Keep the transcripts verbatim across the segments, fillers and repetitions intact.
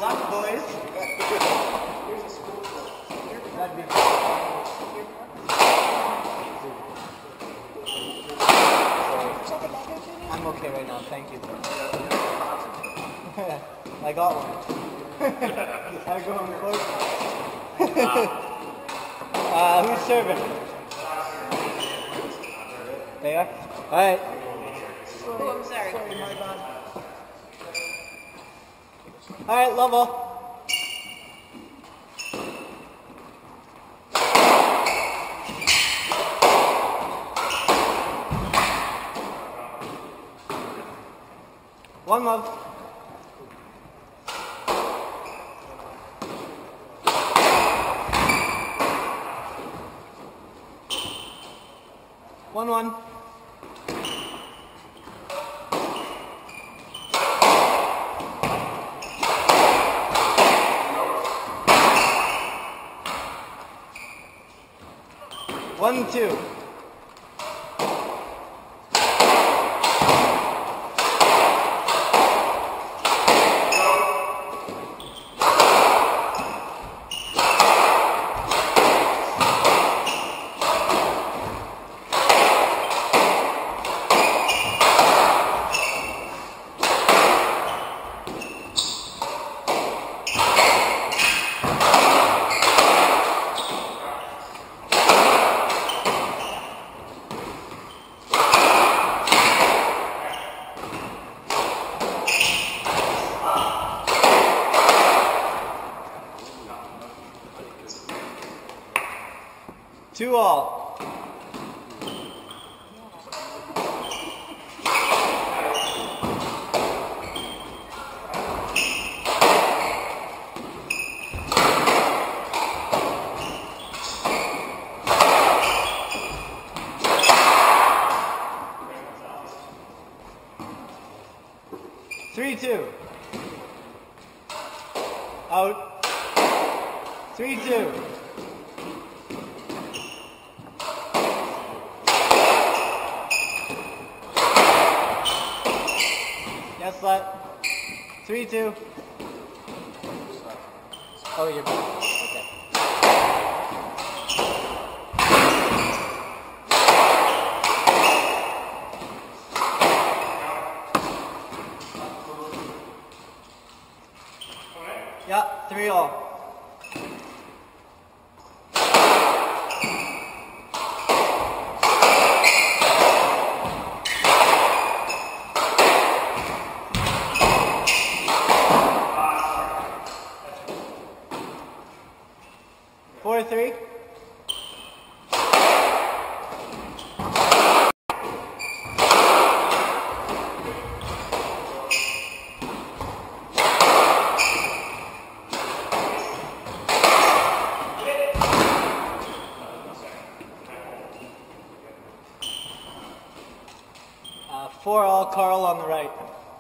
luck, boys. That'd be I'm okay right now, thank you. I got one. I go on the court. uh, who's serving? They are? Alright. Oh, I'm sorry. Sorry, my bad. Alright, level. One love. One one. One two. Two all. Three two. Out. Three two. Yes, let. Three, two. Oh, you're back. Okay. Yeah, three all. Four, three. Uh, four all, Carl on the right.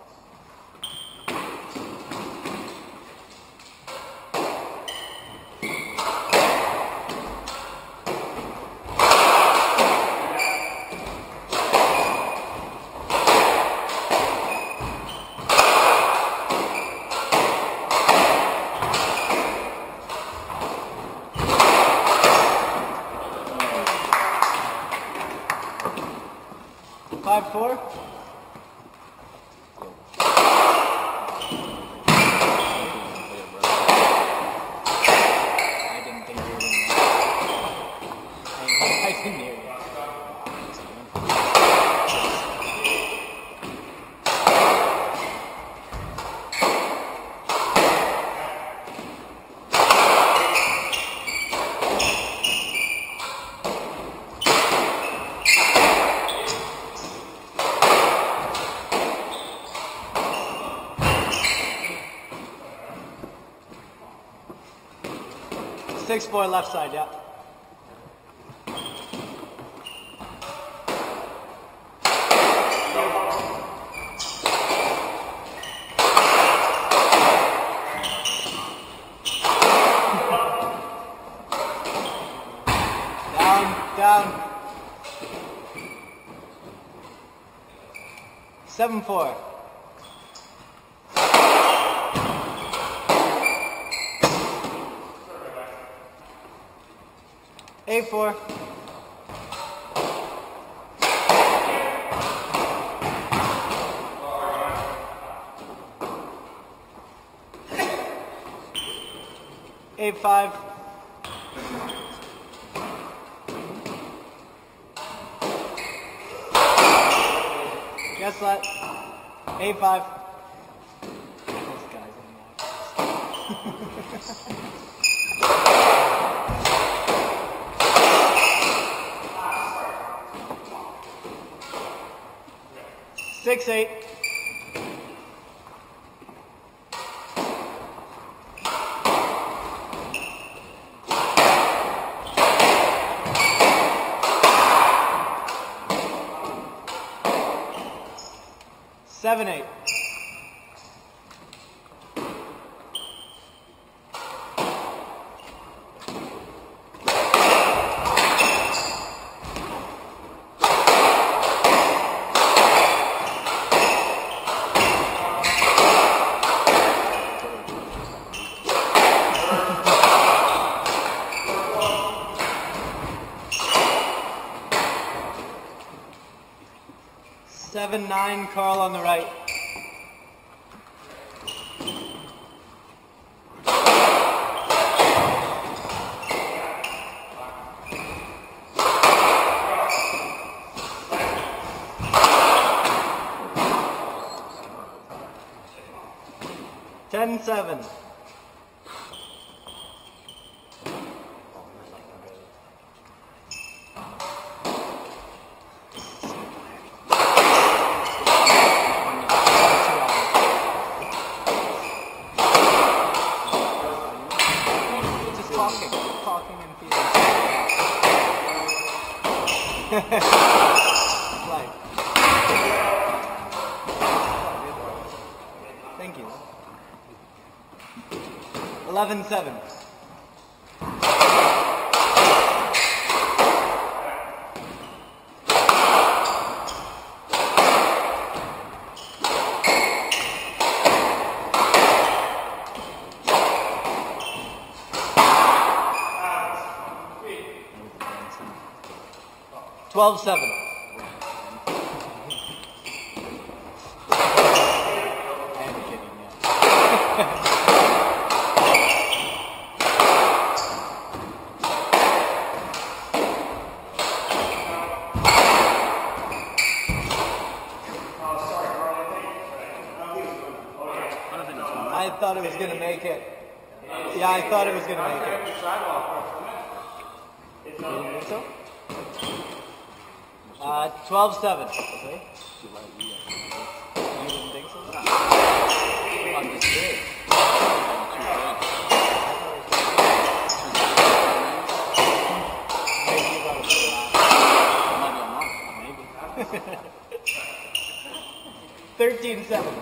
Five, four. I didn't think you were going to. I didn't hear you. Six, four, left side, yeah. Down, down. Seven, four. Eight four. Eight five. Guess what? Eight five. Those guys in the Six eight. Seven eight. Seven nine. Carl on the right. Ten seven. Just talking, talking and feeling. Like. Thank you. Eleven seven. Twelve seven. I'm kidding, yeah. I thought it was going to make it. Yeah, I thought it was going to make it. You didn't think so? Uh, twelve seven. Okay. You didn't think so? Maybe. Thirteen seven.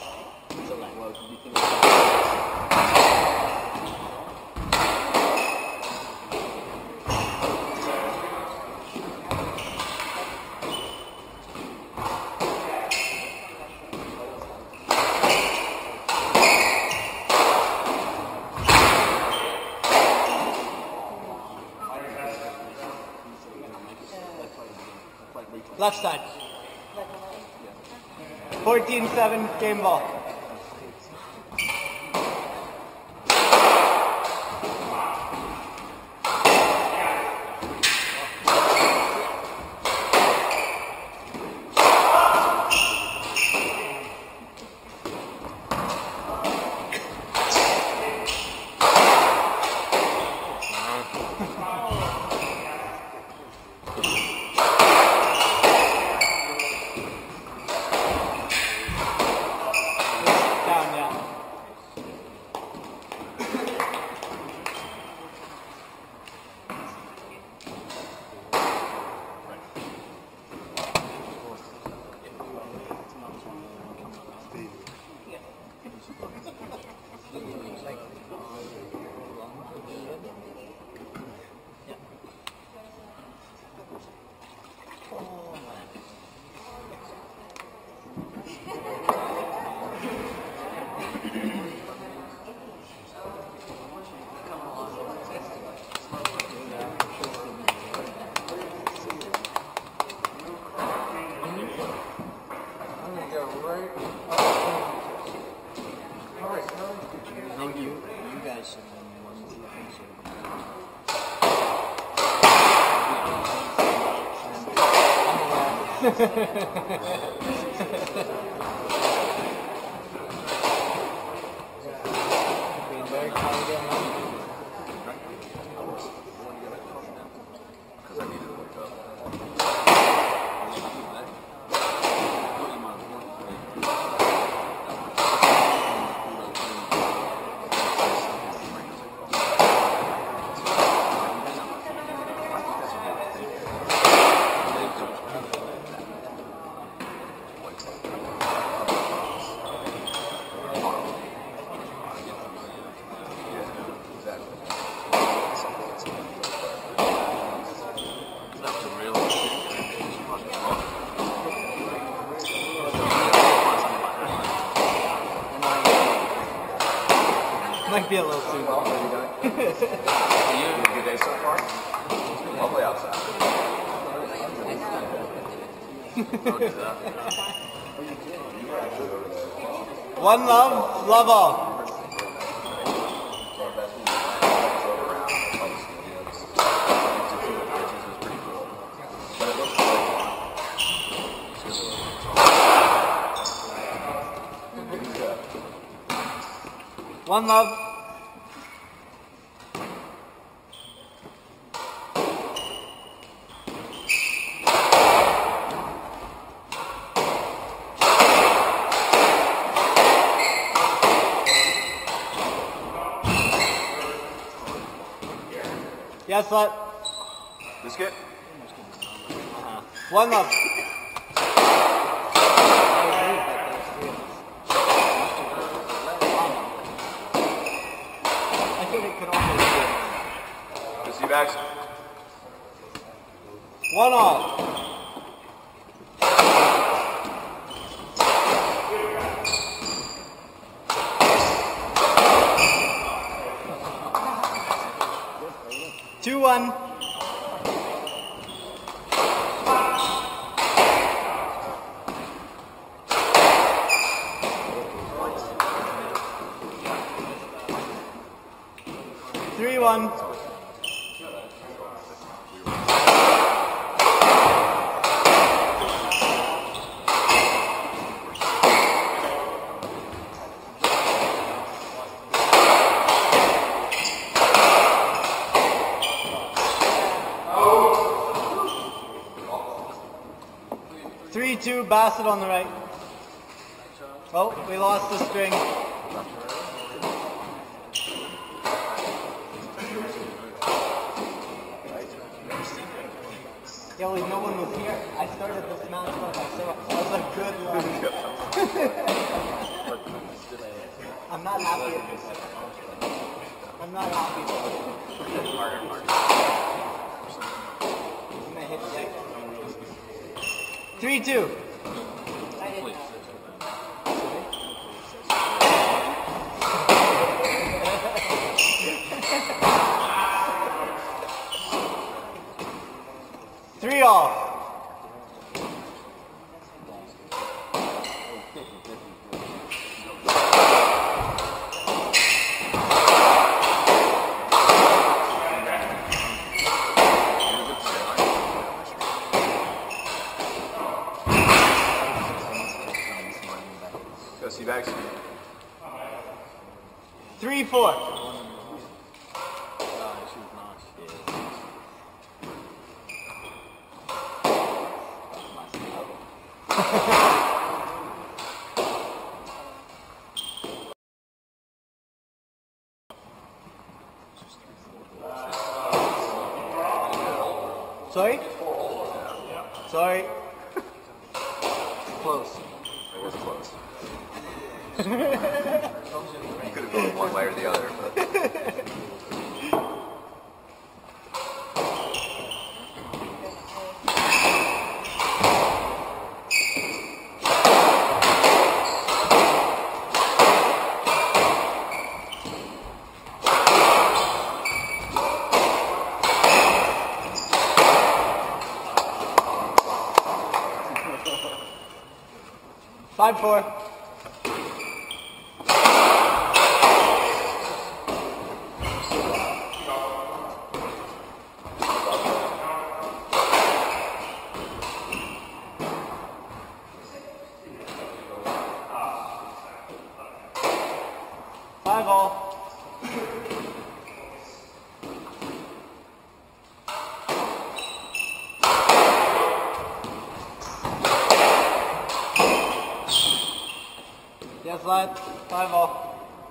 Left side. fourteen seven, game ball. right. Alright, I think you, you guys should win one, two, three, being very quiet again, huh? because I needed to wake up. Might be a little soon. Well, there you go. You had a good day so far? Lovely outside. One love, love all. One love. Yes, what? Biscuit? Uh, one love. I think it could also be. Good see bags? One off. Two one. Three one. Three two. Bassett on the right. Oh, we lost the string. Yeah, well, no one was here. I started this match off, so that was a good run. I'm not happy at this. I'm not happy at this. I'm gonna hit six. Three two. Three off. Go see bags? Three four. Sorry? Sorry. Close. It was close. You could have gone one way or the other, but... Five four. Five all. Yes, light. Five all.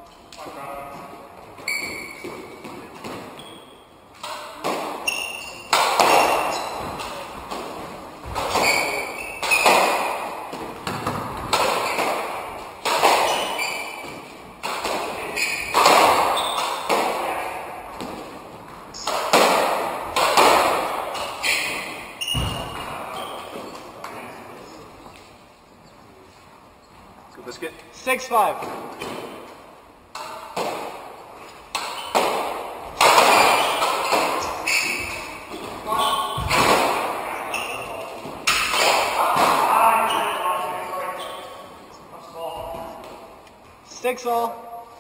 Good biscuit. Six five. Six all.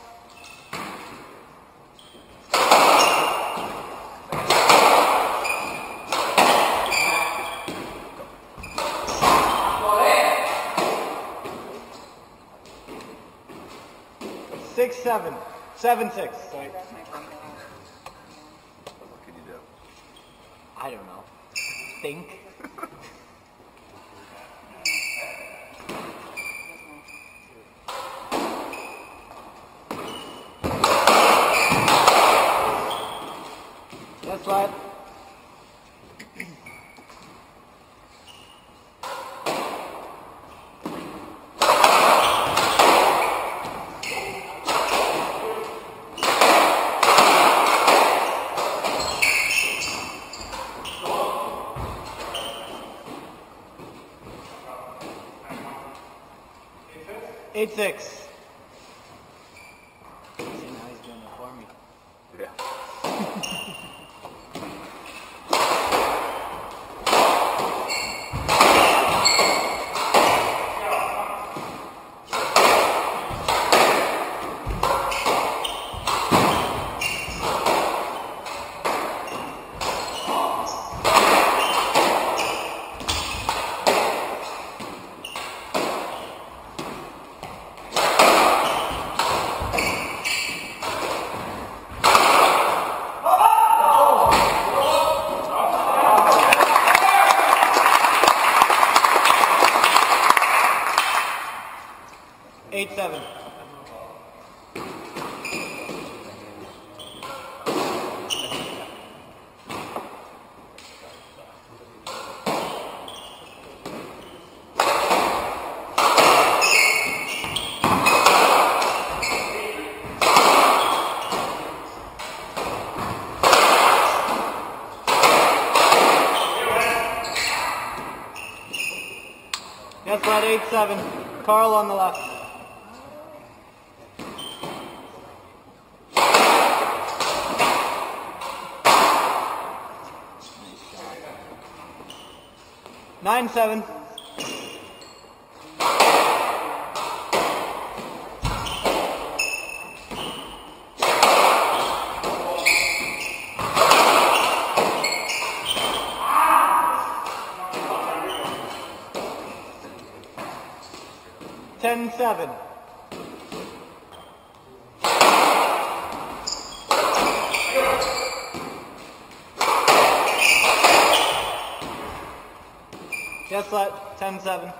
Six seven. Seven six. Sorry. What can you do? I don't know. Think. That's right. Eight six. See, now he's doing it for me. Yeah. Eight seven. That's right, eight seven. Carl on the left. Nine seven. Ten seven. Yes, let. Ten seven.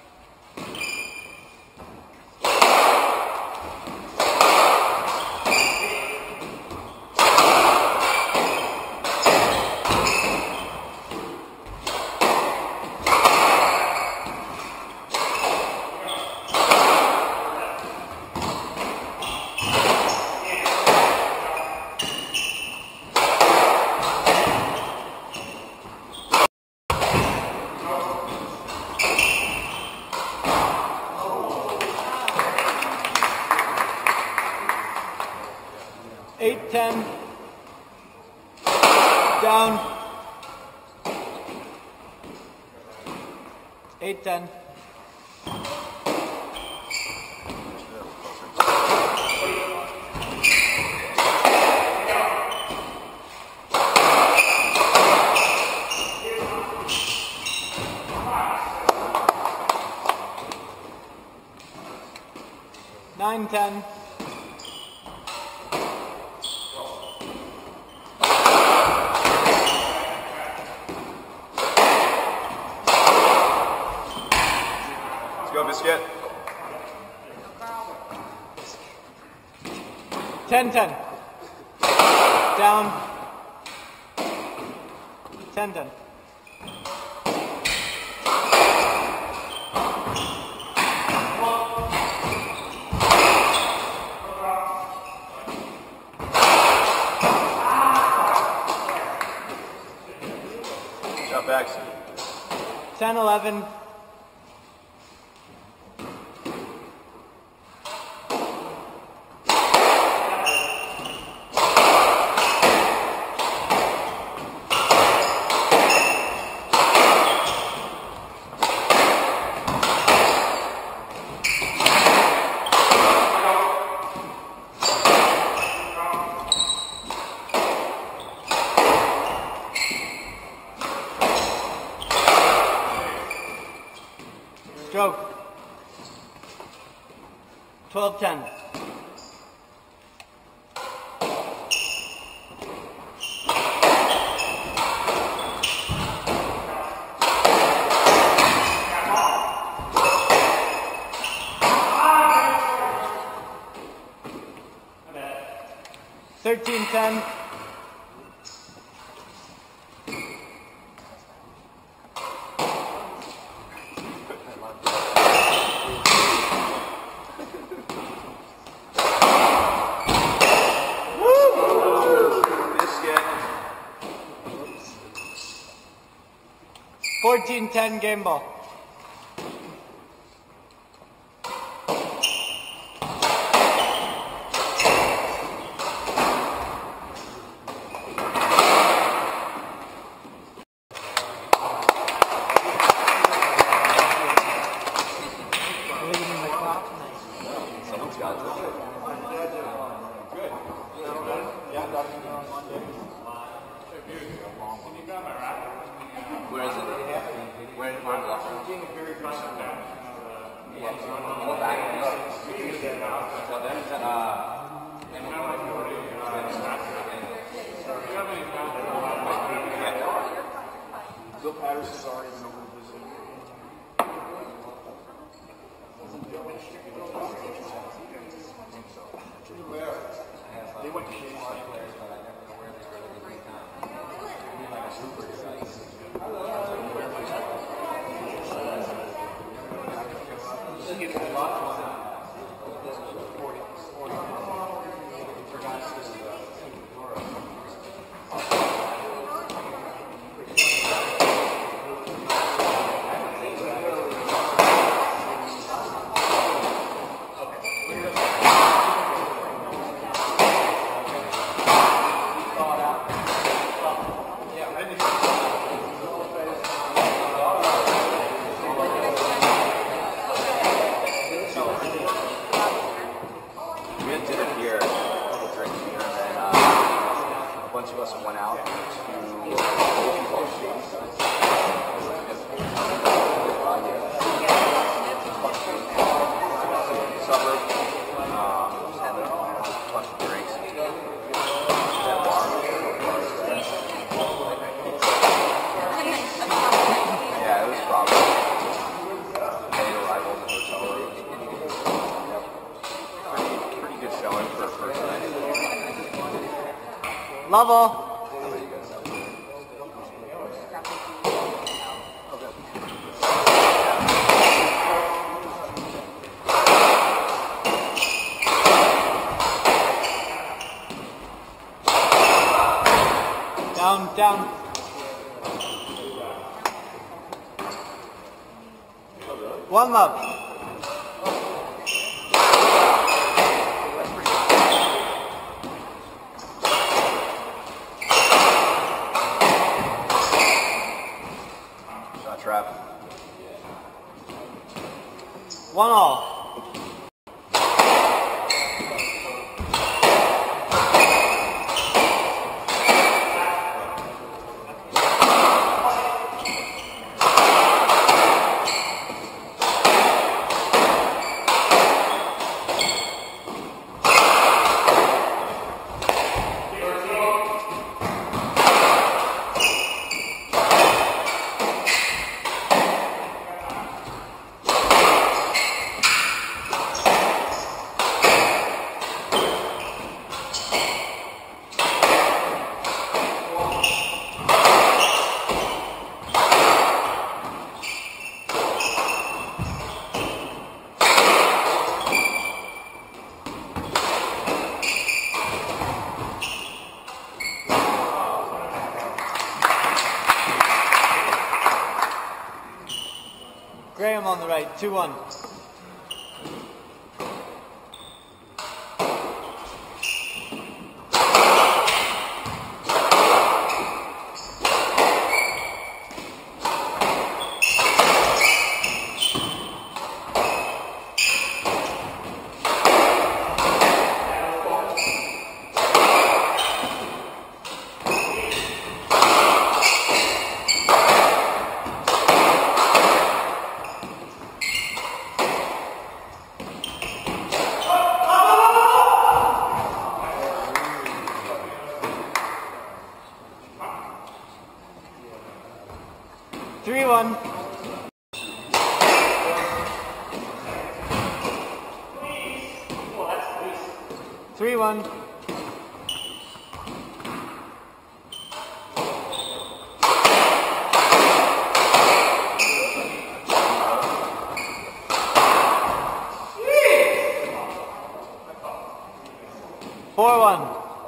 Eight ten. Down. Eight ten. Nine, ten. Let's go, Biscuit. Ten, ten. Down. Ten, ten. Up X. Ten, eleven. Stroke. twelve, ten. thirteen, ten. fourteen, ten game ball. Someone's got it. Good. Where is it? Where, where in the locker room? Yeah. Go back. Well, then, uh, Bill Patterson has already been over visiting. They went to Shane players, but I never know where they were at any time. Be like a super bunch of us went out to suburb, um, had a bunch of drinks. That bar. Yeah, it was probably late arrival in the hotel room. Yep. Pretty, pretty good showing for a first night. Level. Down, down. One love. Trap. One all. two one. Three one. Three one. Four one.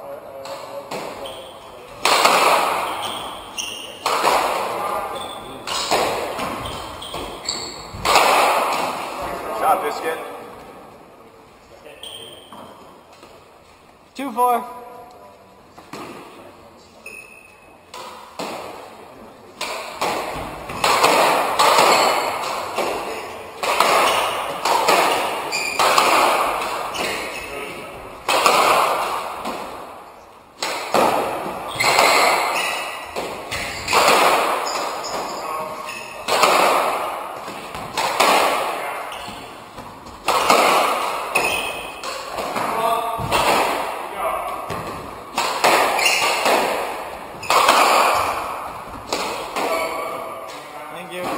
Shot biscuit. Two four. Thank you.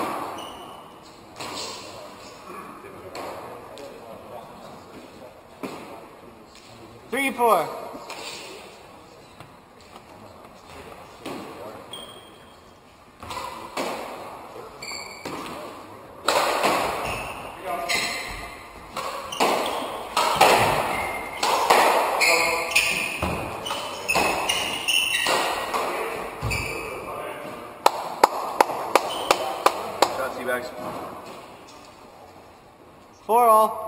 Three four. Shot T-bags. Four all.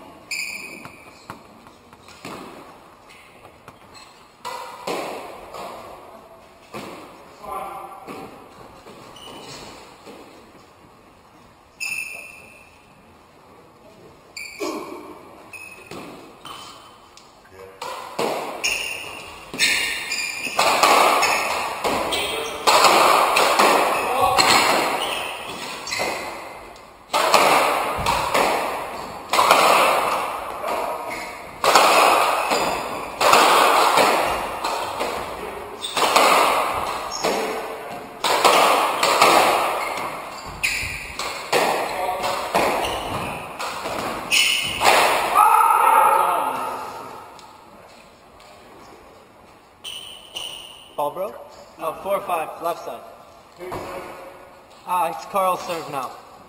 Ball broke? Oh, four five, left side. Ah, it's Carl's serve now.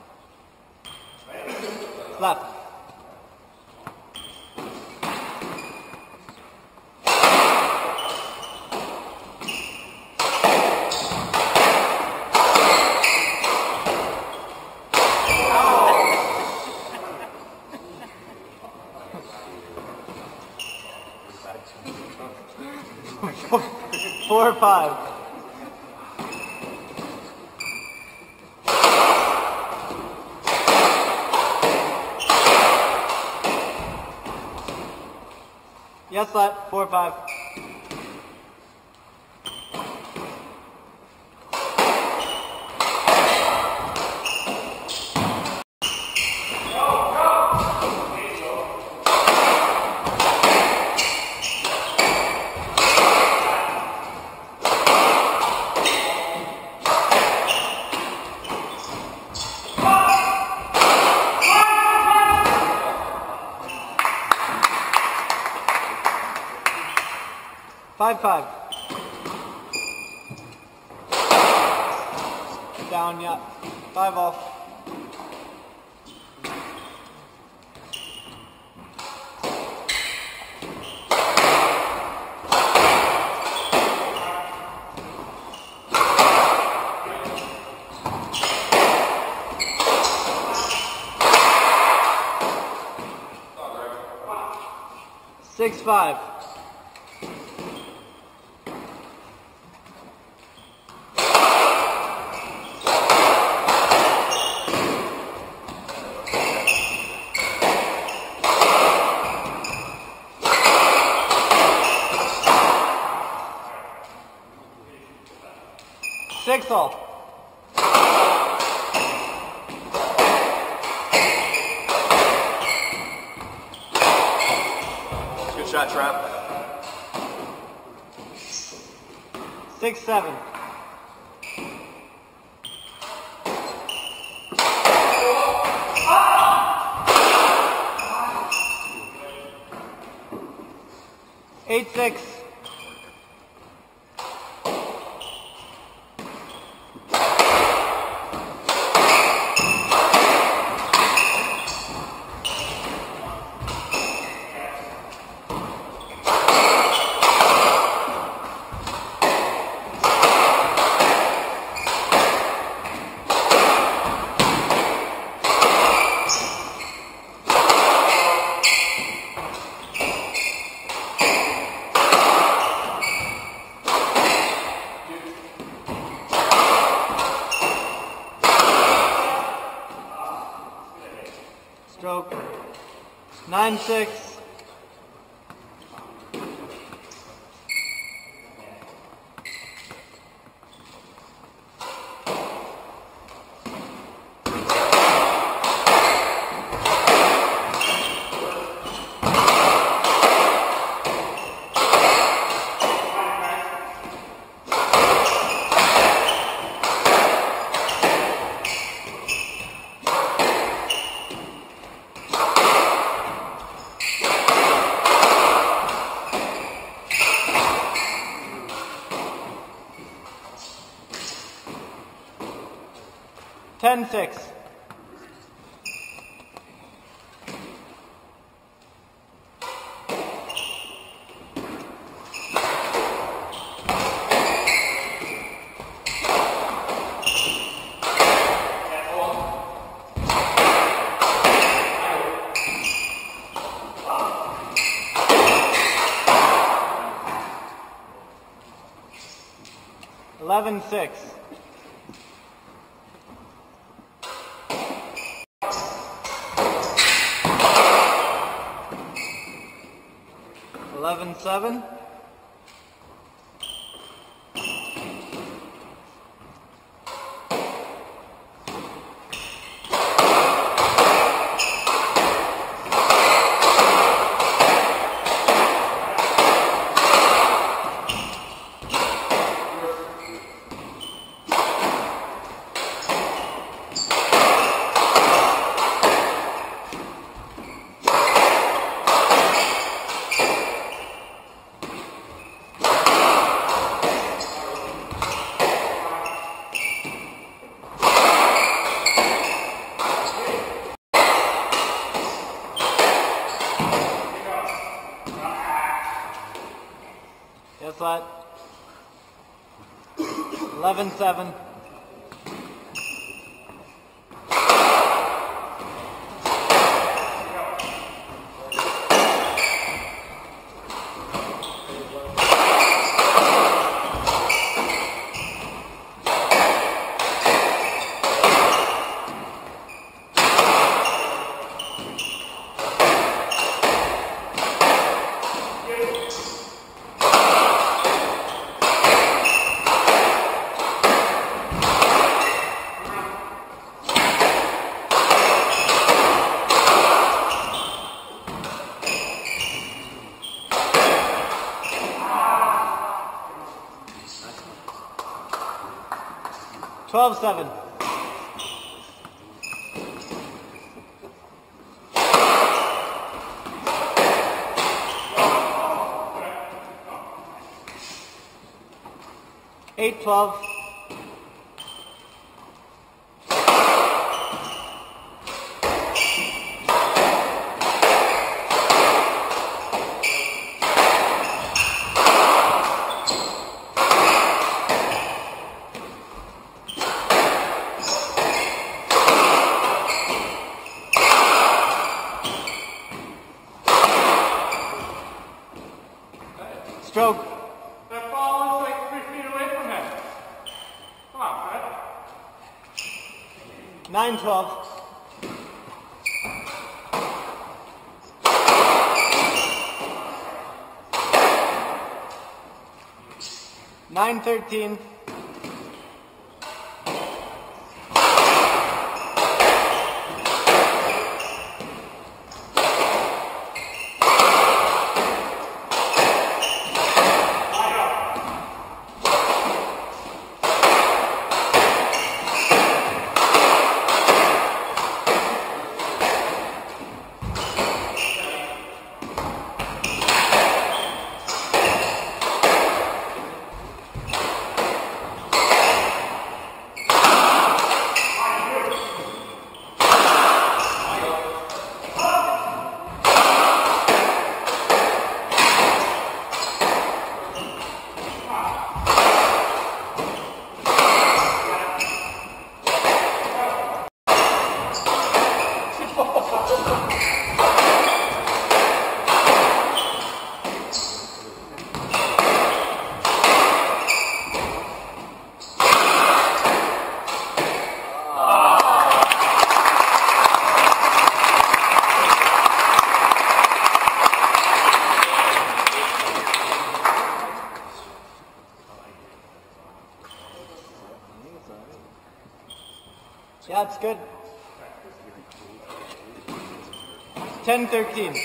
Left. Four or five. Yes, flat. Four or five. Five five. Down, yeah. Five off. Six five. Six all. Good shot, Trap. Six seven. Eight six. Stroke. Nine six. Ten six. Eleven six. Eleven seven. Guess what? Eleven seven. Twelve seven. Eight twelve. Stroke. That ball is like three feet away from him. Come on, Fred. nine twelve. nine thirteen. Yeah, it's good. ten thirteen.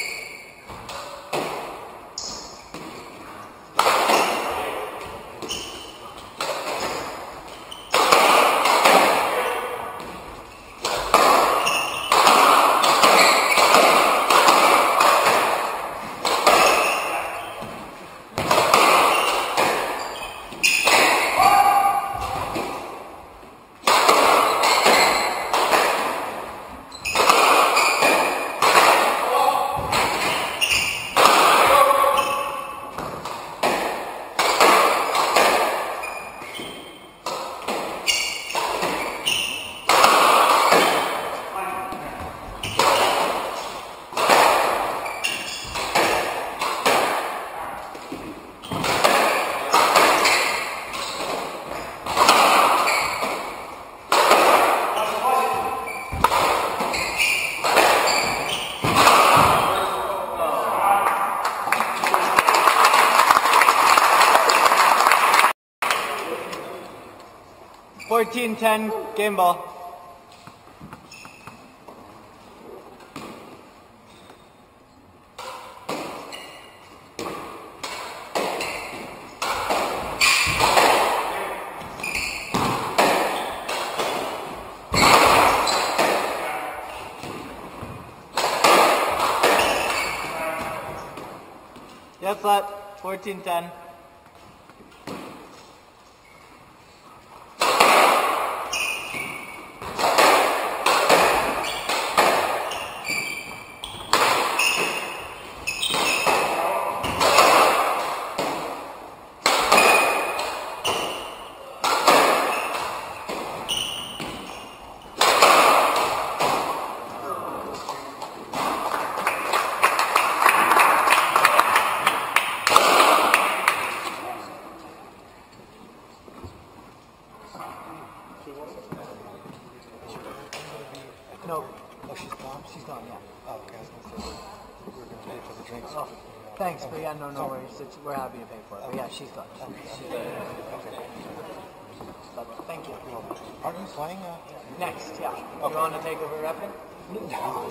fourteen ten, game ball. Yes, flat, fourteen ten. No. Oh, she's gone? She's gone, yeah. Oh, okay. I was going to say, we were going to pay for the drinks. Oh, thanks, but yeah, no, no worries. It's, we're happy to pay for it. But yeah, she's gone. She, she's okay. But thank you. Aren't you playing? Uh... Next, yeah. Okay. You want to take over repping? No.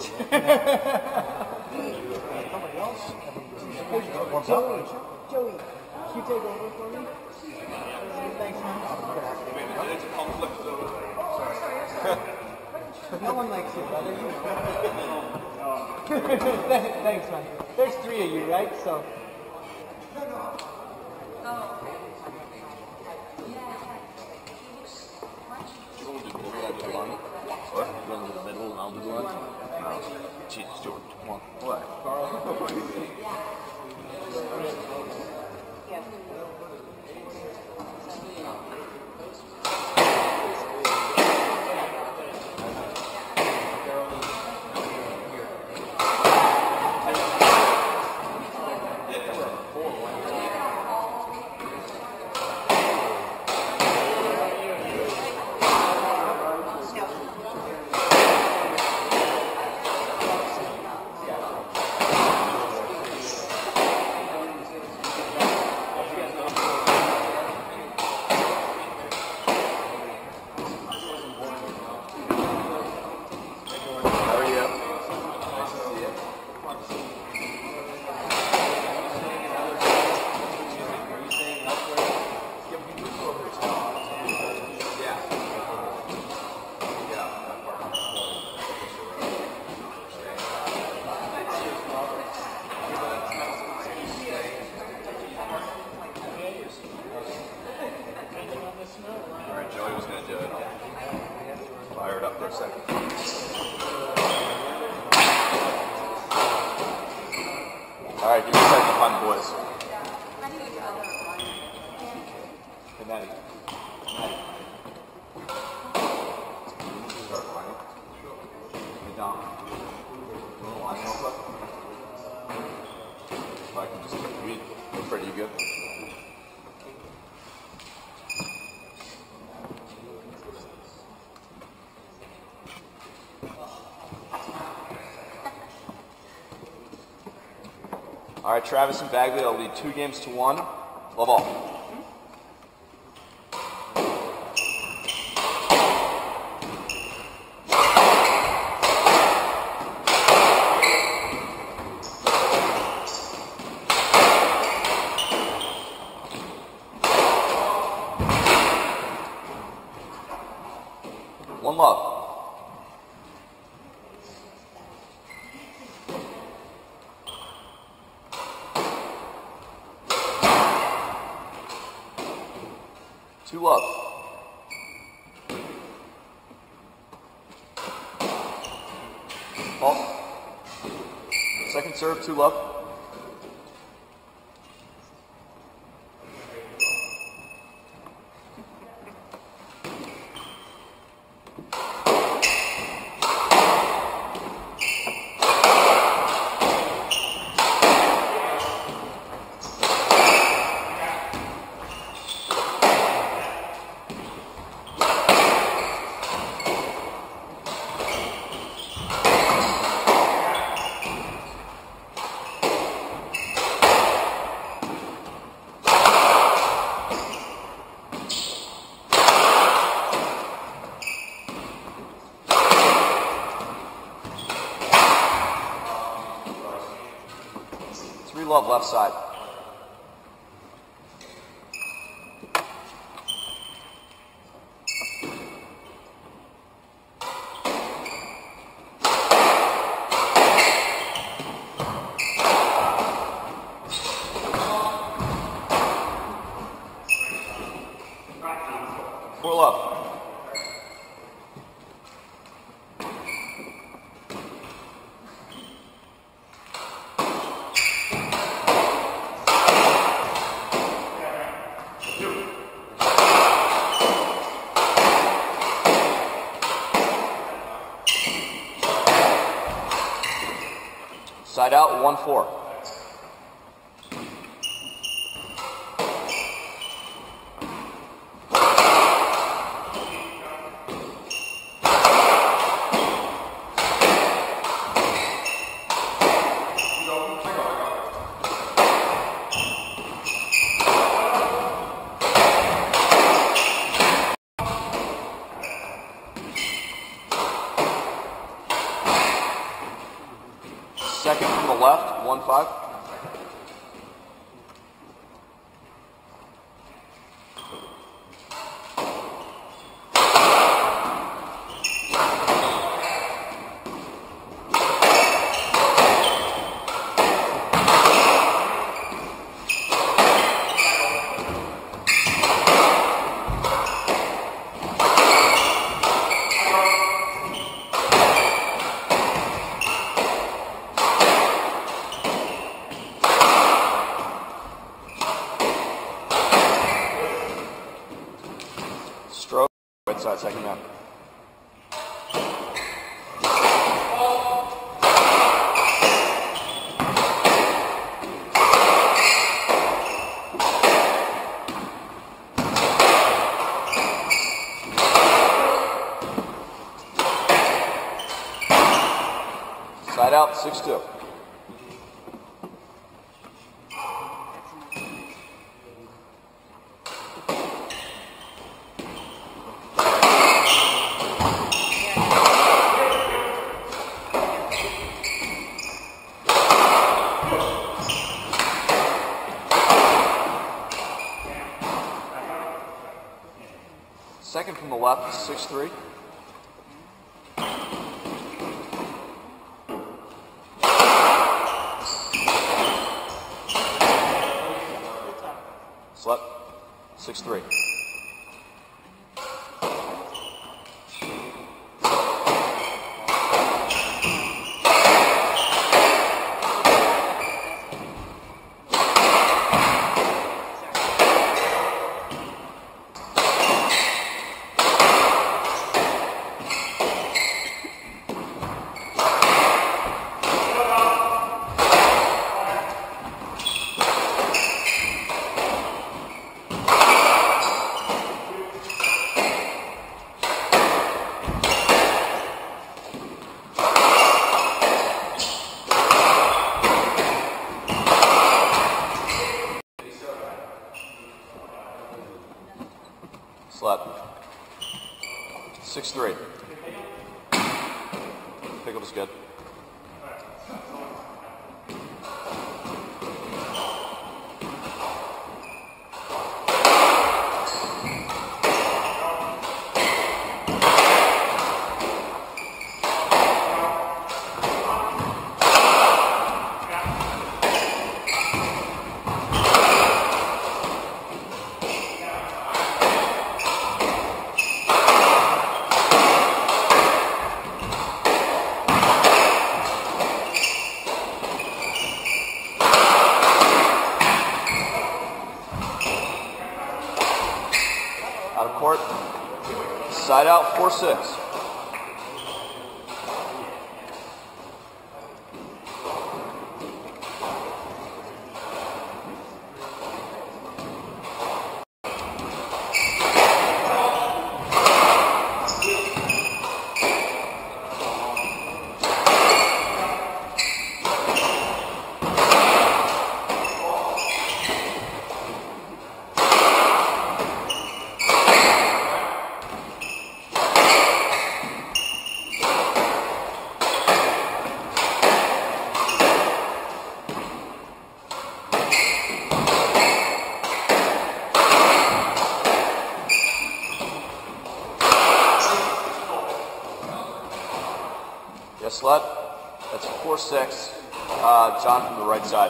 Somebody else? Joey, Joey, can you take over for me? Thanks, man. It's a conflict, though. No one likes you, brother. You. Thanks, man. There's three of you, right? So. What? Run to the middle and I'll do the line? No. Jeez, Stuart, come on. What? All right, give me a second to find the boys. Hey, Maddie. Maddie. Start playing. Hey, Dom. You want to line up? If I can just read. Hey, Freddie, you good? All right, Travis and Bagley, I'll lead two games to one. Love all. One love. Two love. Ball. Second serve, two love. Three love left side. Four love. Side out, one four. Second from the left, one five. Stroke, right side, second down. Side out, six two. Second from the left, six three. Slep, six three. six three. Pickup is good. Out of court. Side out, four six. Yes, Slut. That's four six. Uh, John from the right side.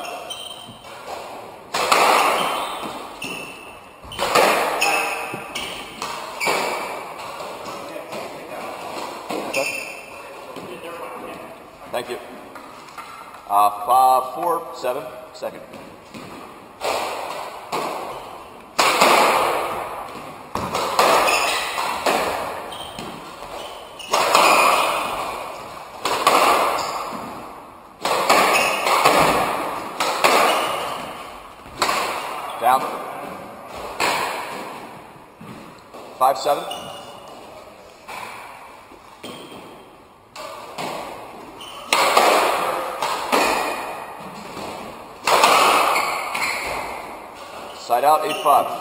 Okay. Thank you. Uh, five, four, seven, second. Down. Five, seven. Side out, eight, five.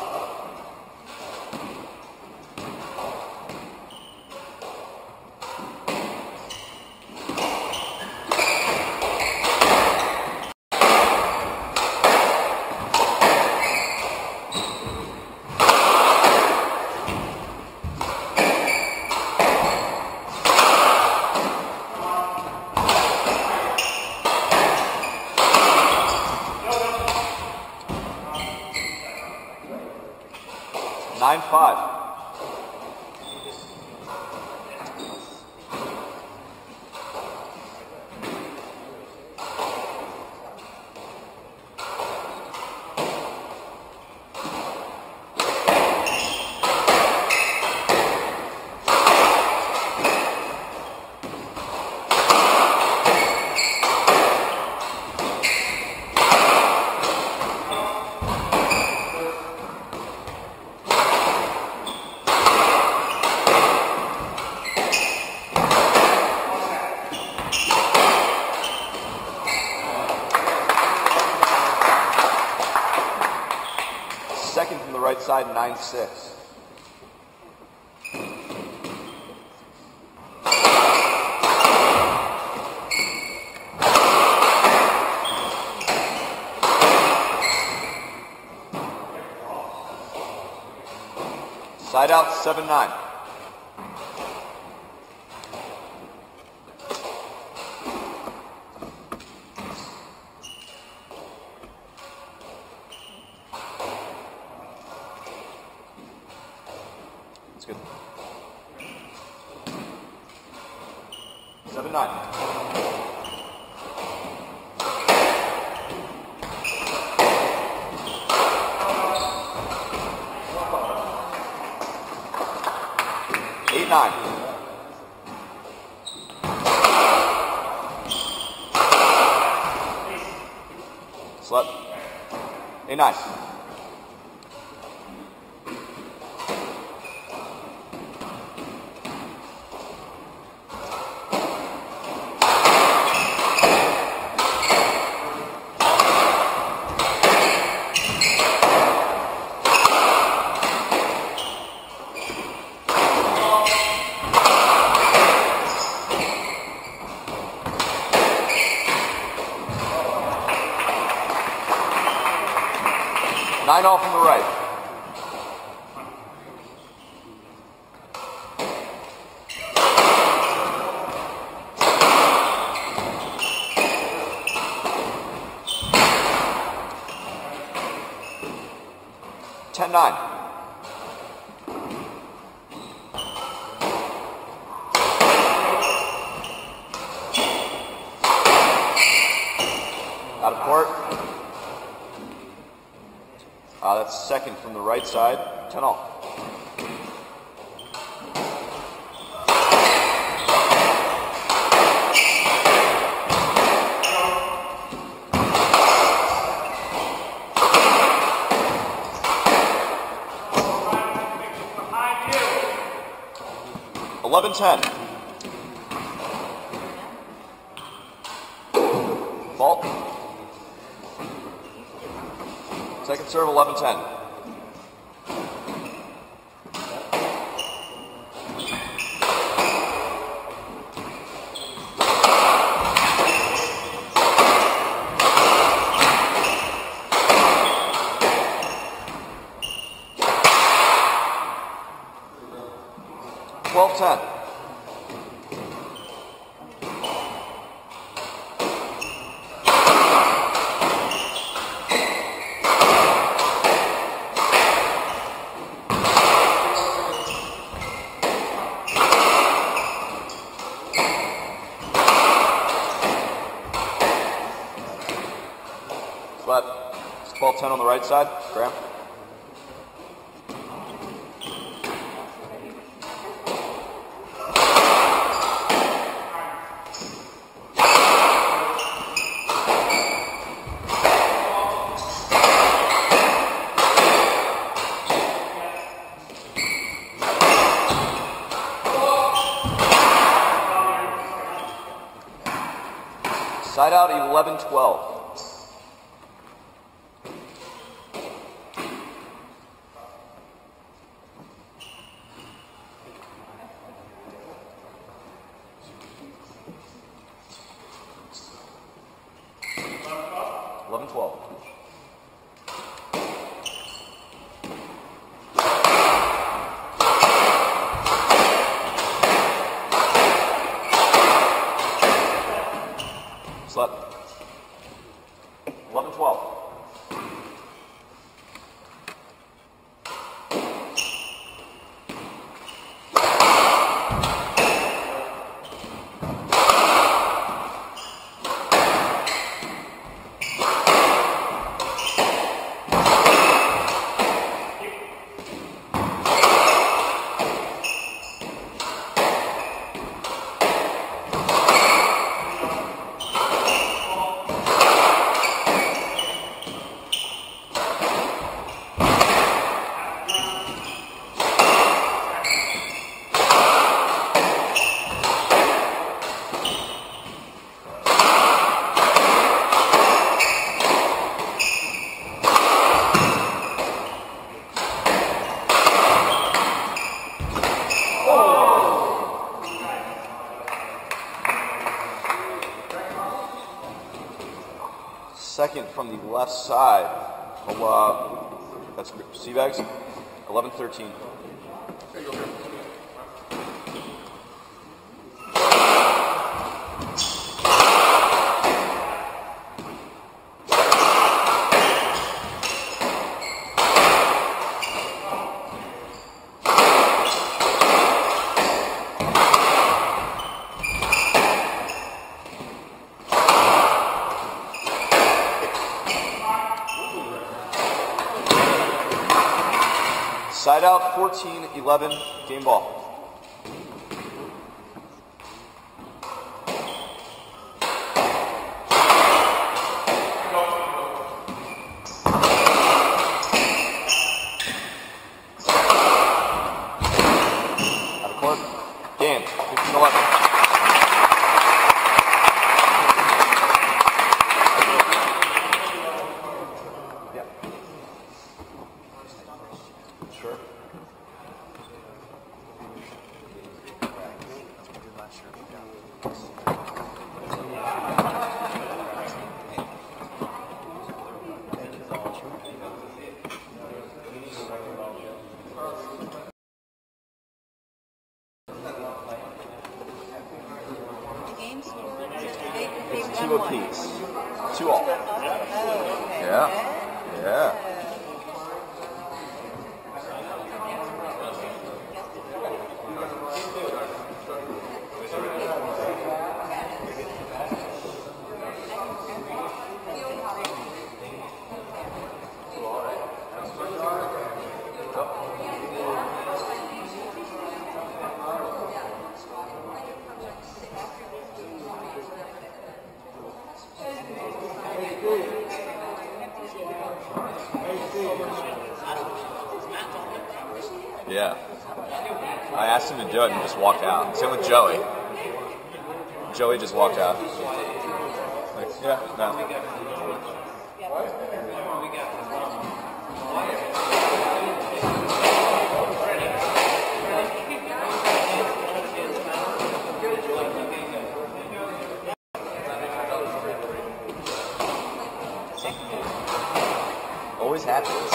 Nine five. Second from the right side, nine six. Side out, seven nine. That's good. Seven nine. Eight nine. Slut. Eight nine. Nine all from the right. Ten nine. Out of court. Uh, that's second from the right side. Ten all. Eleven ten. Fault. Second serve, eleven ten. Twelve ten. Flat. It's twelve ten on the right side. Graham. Side out, eleven twelve. eleven twelve. Slap. eleven twelve. Second from the left side. Oh, uh, that's Seabags. eleven thirteen. Side out, fourteen eleven, game ball. Out of court, game, fifteen eleven. Sure. Yeah. Yeah. Yeah. I asked him to do it and he just walked out. Same with Joey. Joey just walked out. Like, yeah, no. Always happens.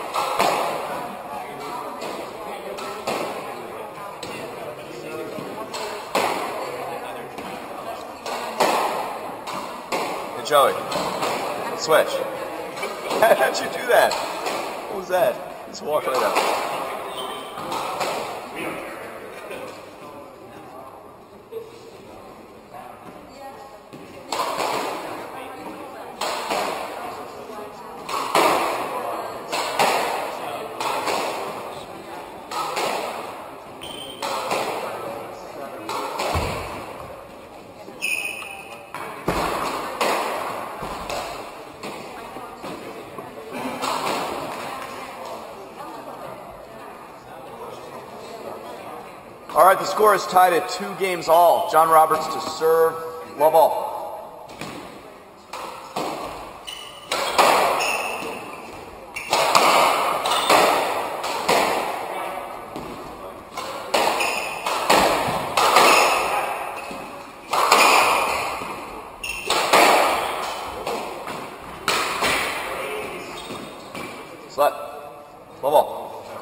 Joey, switch. How'd you do that? What was that? Just walk right up. All right, the score is tied at two games all. John Roberts to serve. Love all. Slut. Love all.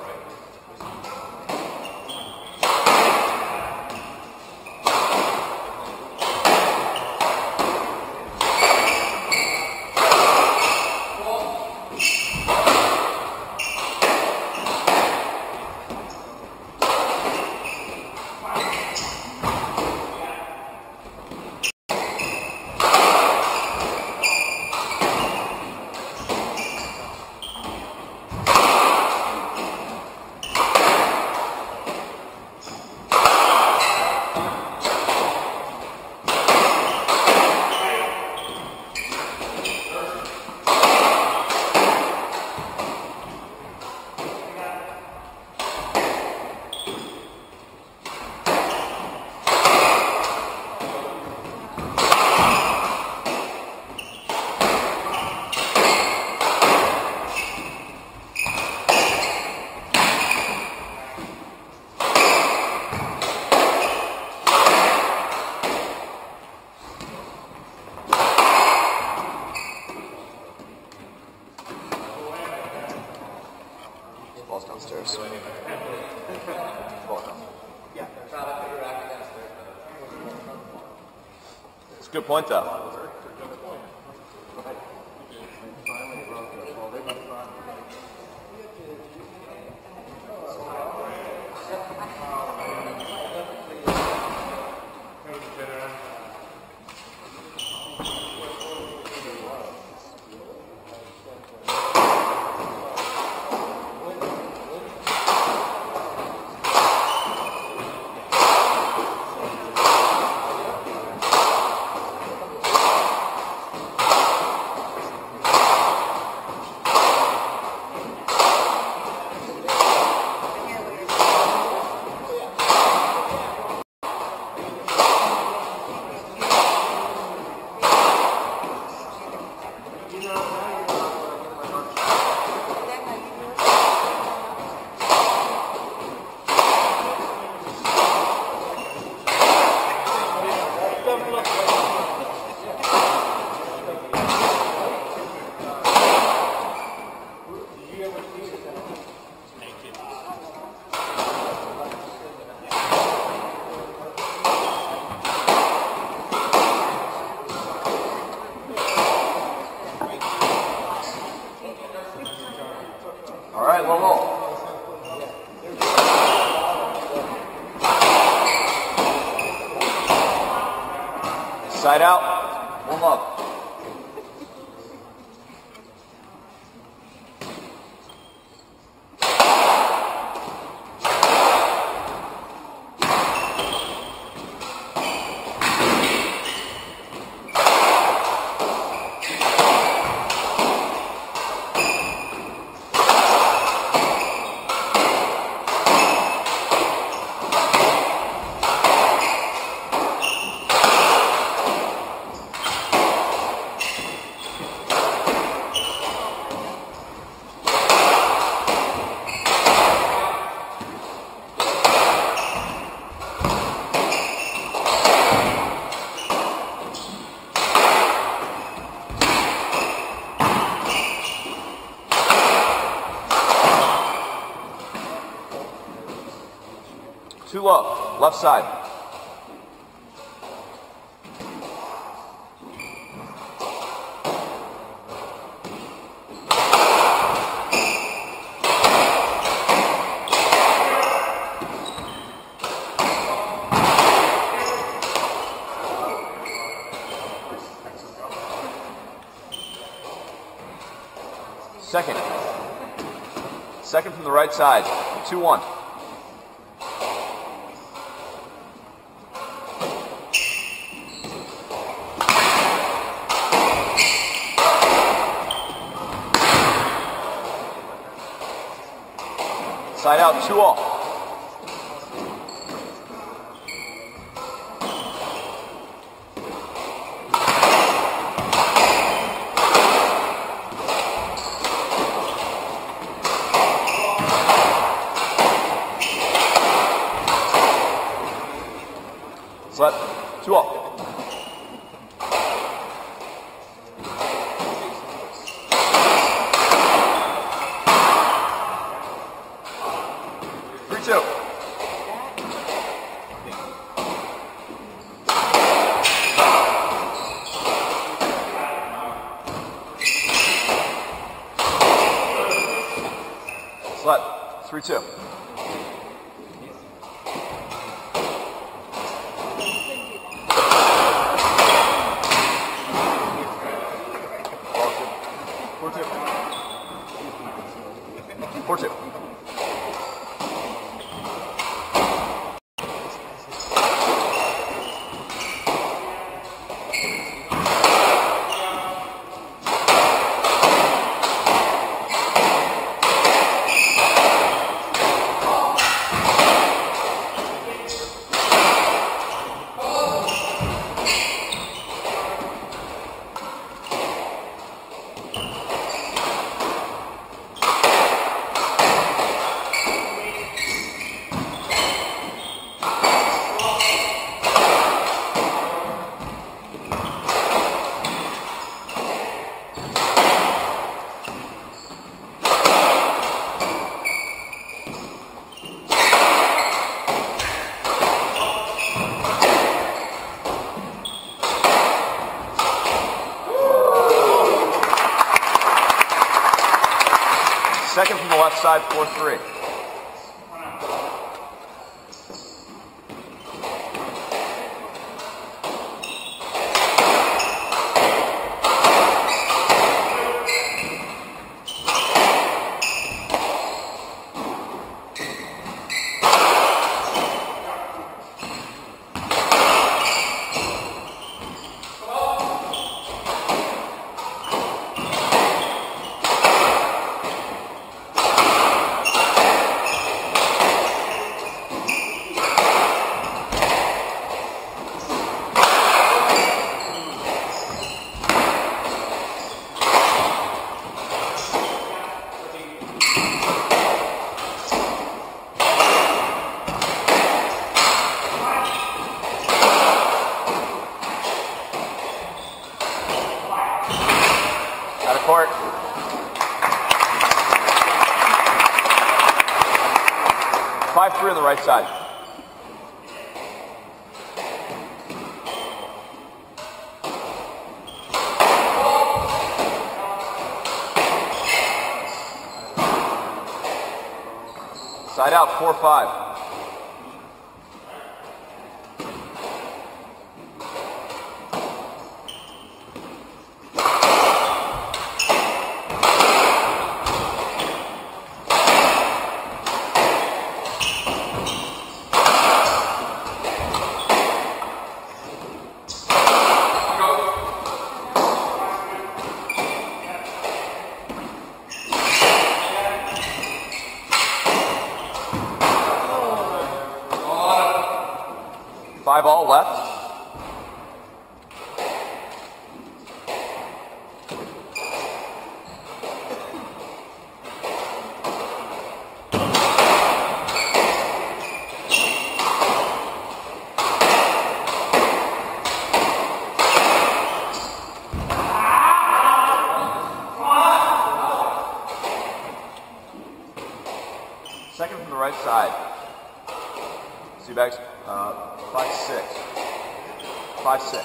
Ball's downstairs. Ball down. Yeah. It's a good point, though. right, one more. Side out, warm up. Too low, left side. Second. Second from the right side. two one. Side out, two all. Slap, two all. Three two. Slap, three two. Four two. Four two. Second from the left side, four three. Out of court. five three on the right side. Side out, four five. Five all left. Second from the right side. See bags. Uh, five six. Five six.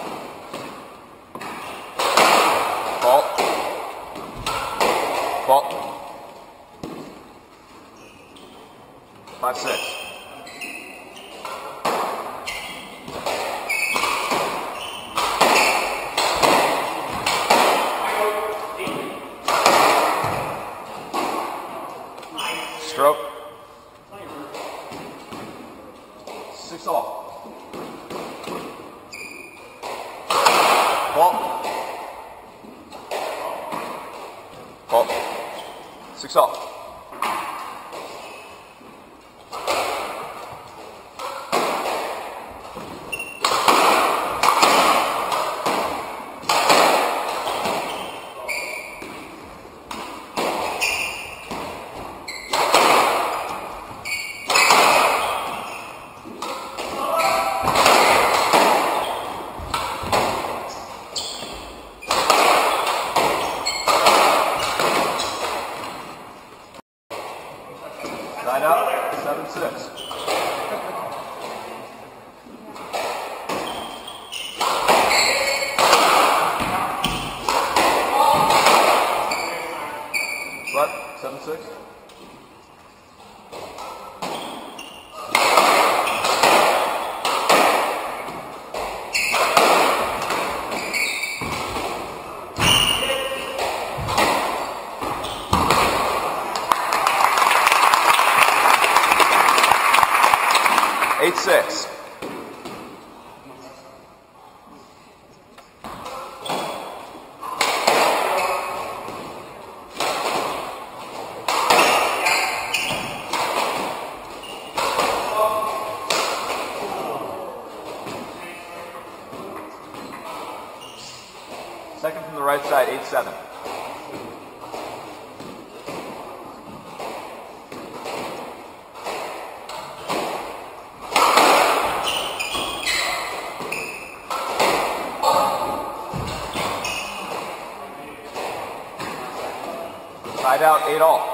Fault. Fault. Five six. Stroke. Six all. Fault. Fault. Six all. Side out, seven six. What? seven six? Eight six. Second from the right side, eight seven. Side out, eight all.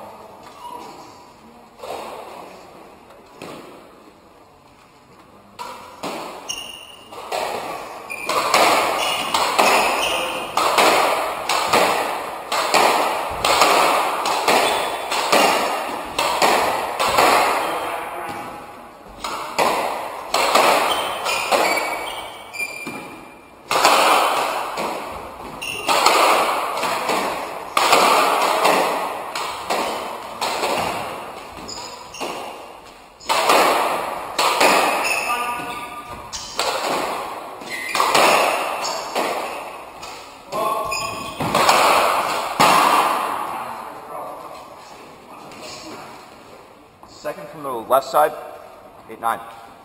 Second from the left side, eight nine.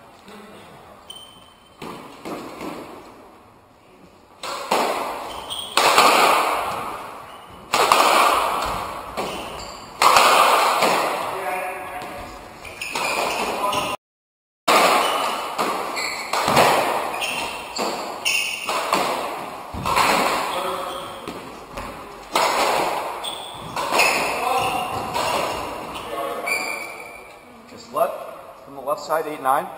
Left from the left side, eight nine.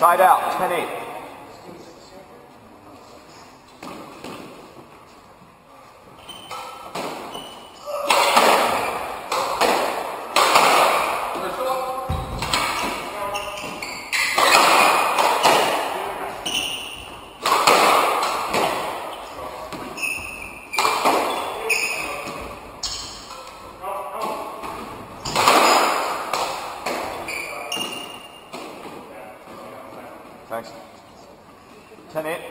Side out, ten eight. Thanks. ten eight.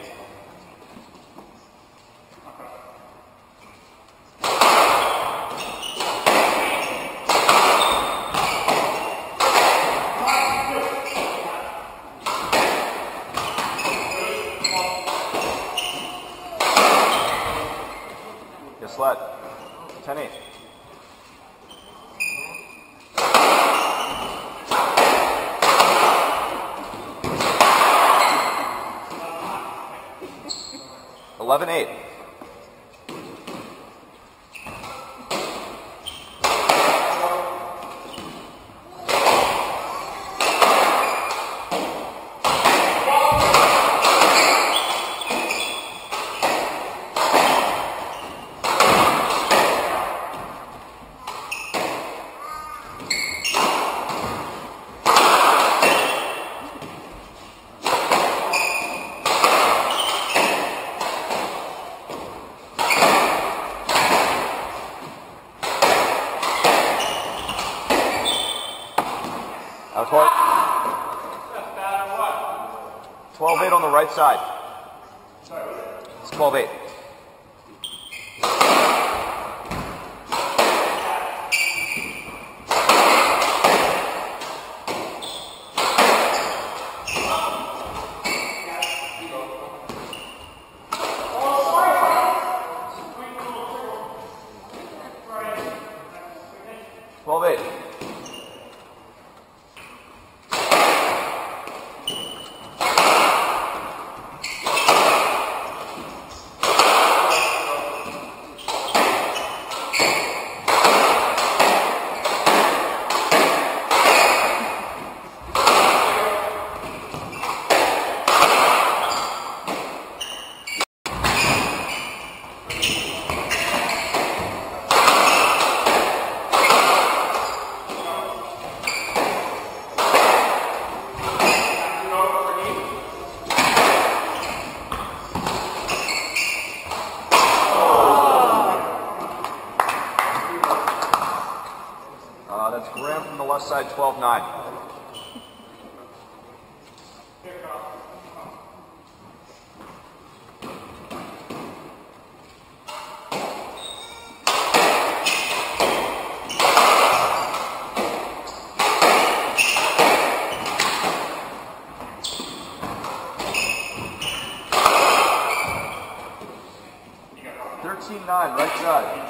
Yes, lad. ten eight. eleven eight. Out of court. twelve eight on the right side. It's twelve eight. twelve eight. Uh, that's Graham from the left side, twelve nine. thirteen nine, right side.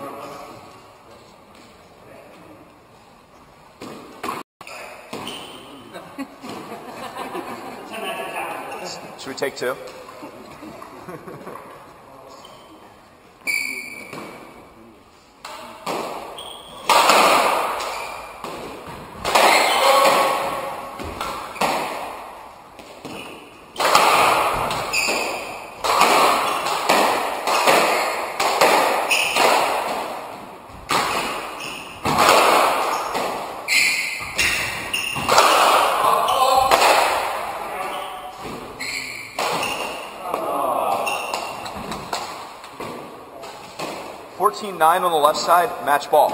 Should we take two? fourteen nine on the left side, match ball.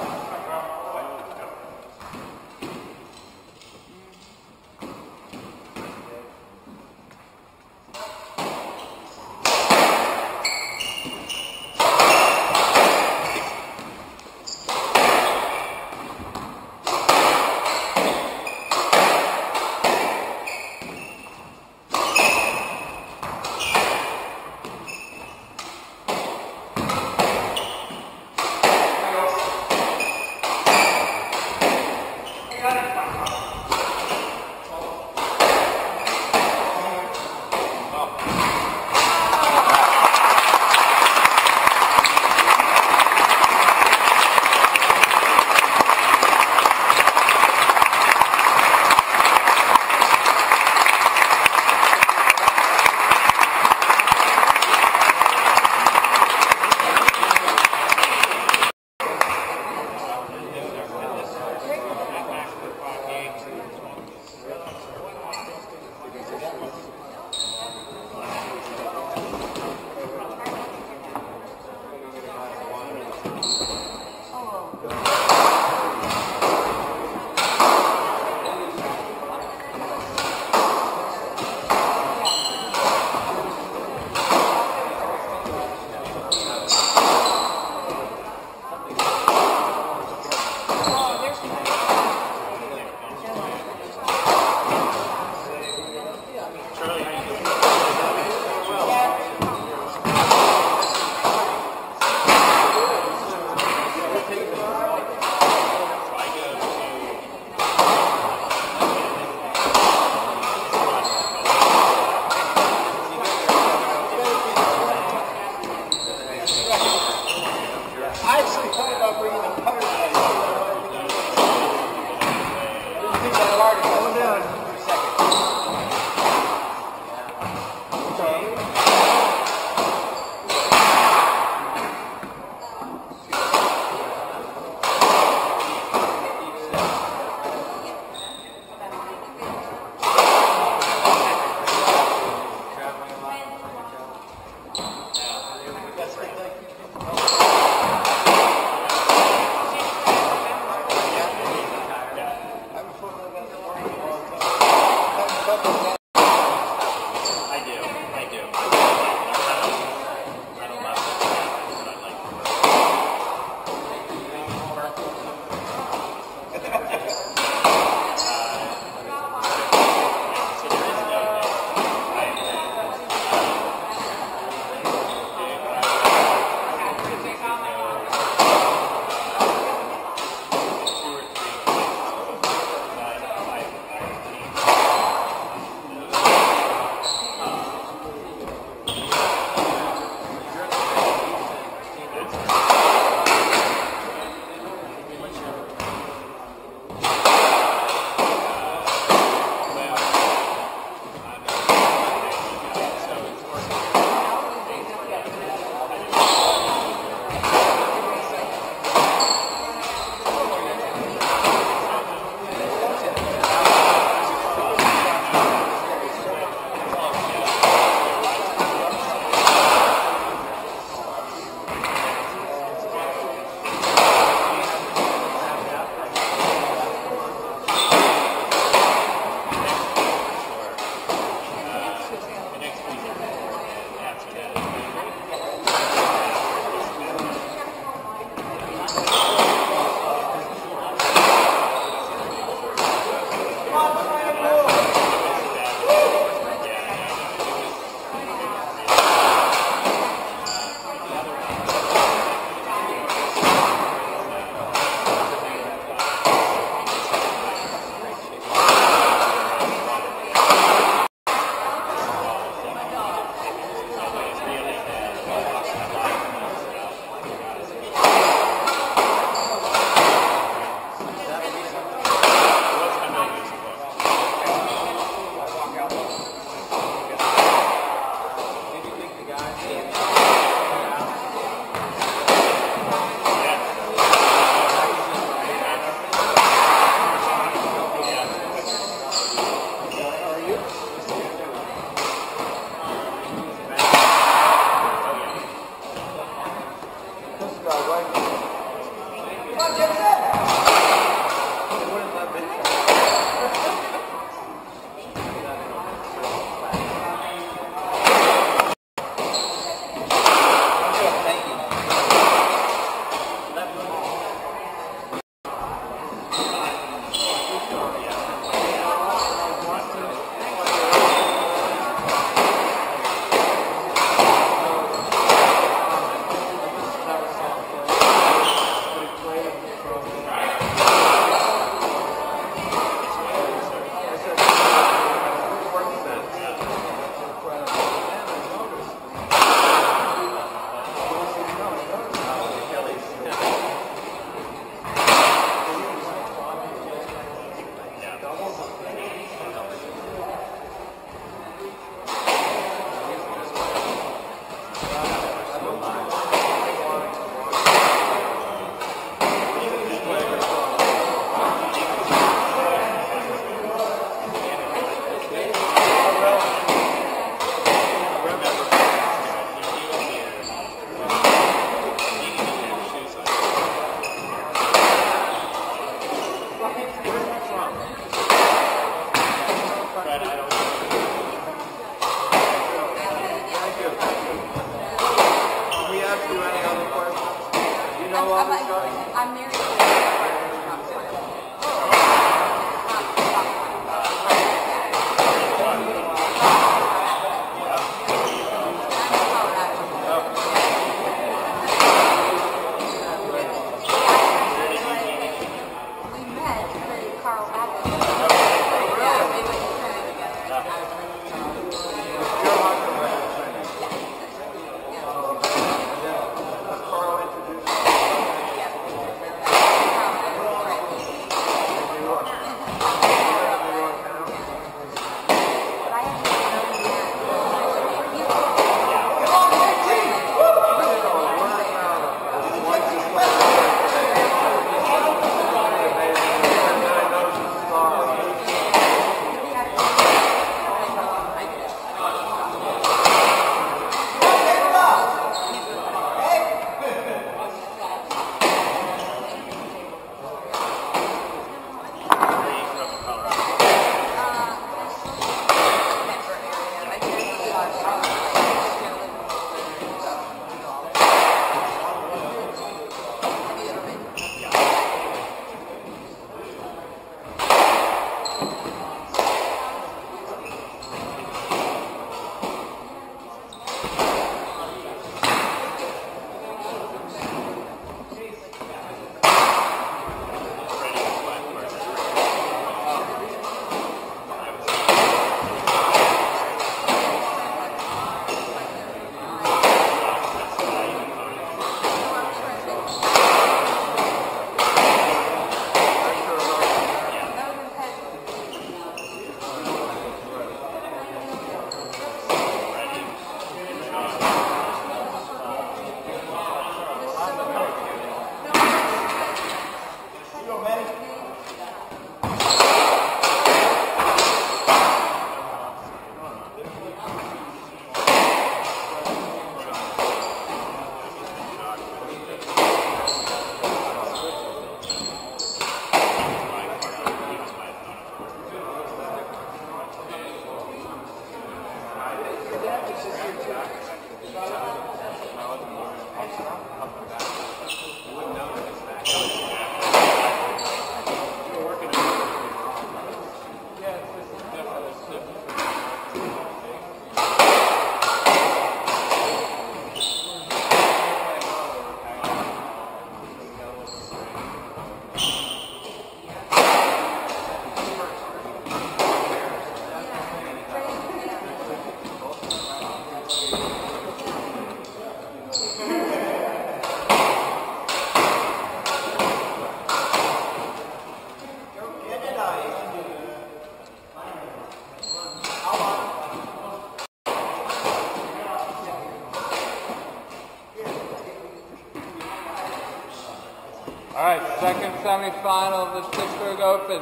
All right, second semifinal of the Pittsburgh Open.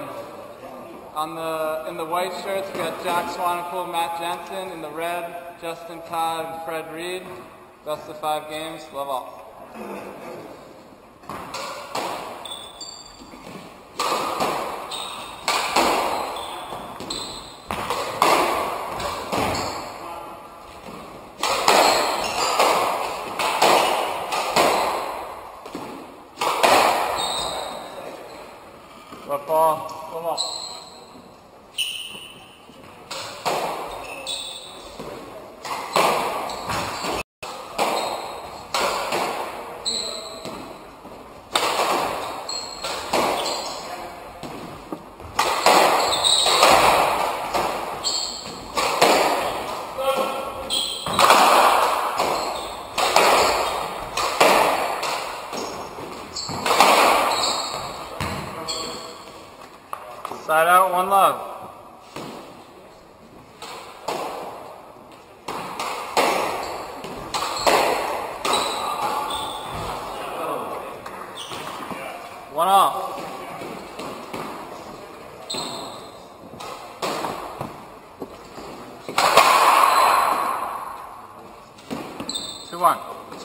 On the in the white shirts, we got Jack Swanepoel, Matt Jensen. In the red, Justin Todd and Fred Reed. Best of five games. Love all. Football. Come on. Side out, one love. One off. Two one.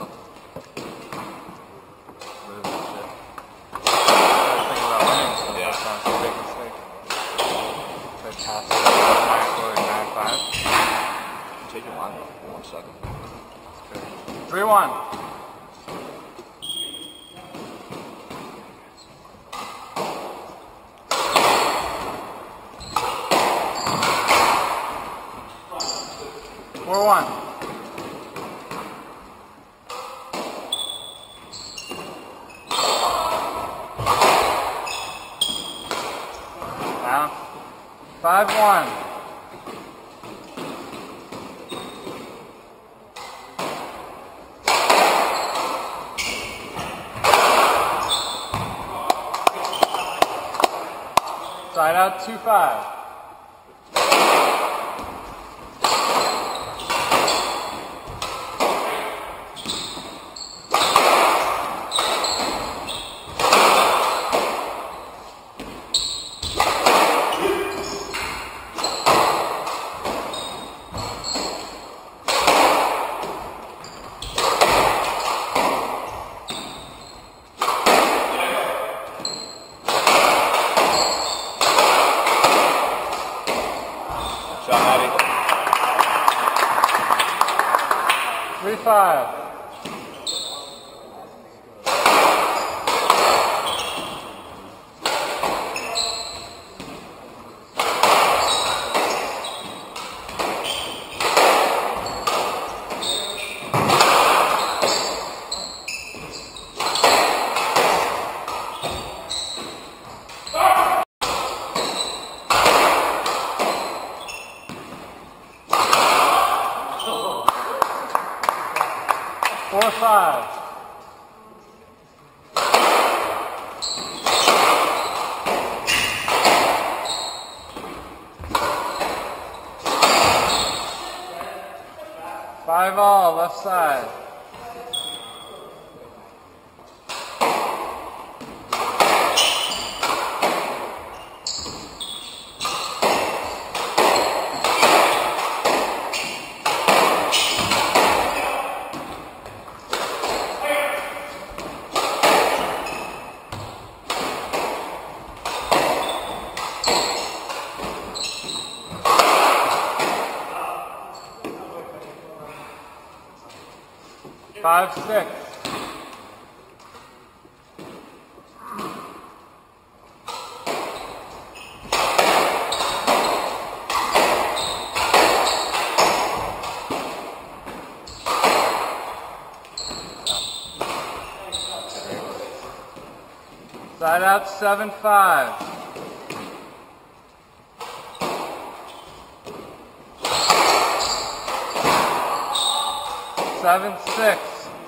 Take your line off for one second. Three one. Four one. Down. Five one. Side out, two five. Three five. five. Five all, left side. Five, six. Side out, seven, five. Seven, six.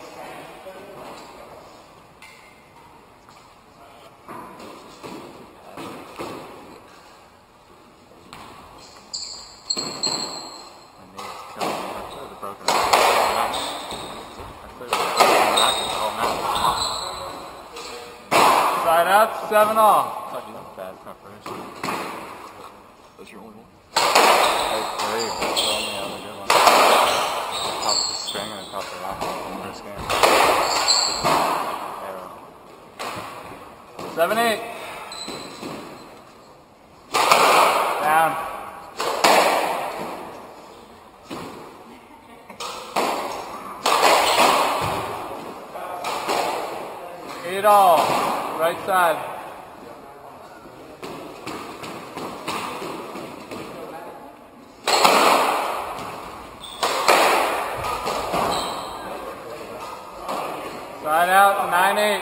Side out, seven all. Fucking bad preparation. That's your only one? That's three. That's the only other good one. Top the string and top the rock in the first game. Arrow. Seven, eight. Down. Eight all. Right side. Side out, nine eight.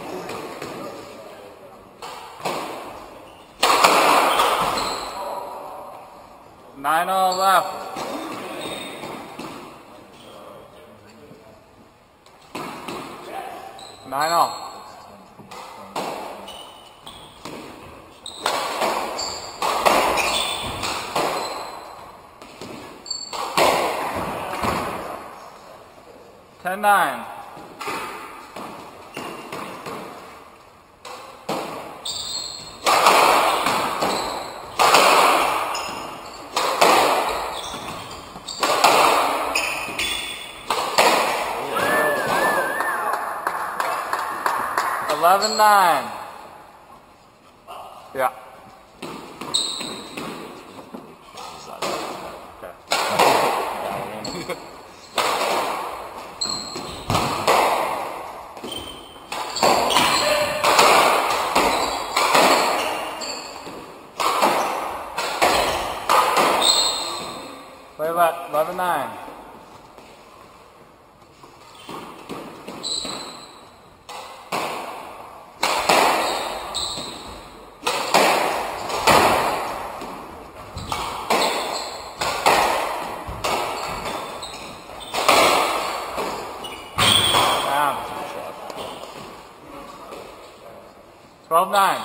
Nine all left. Nine all. Ten nine. Eleven nine. Yeah. Play left, eleven nine. Down. twelve nine.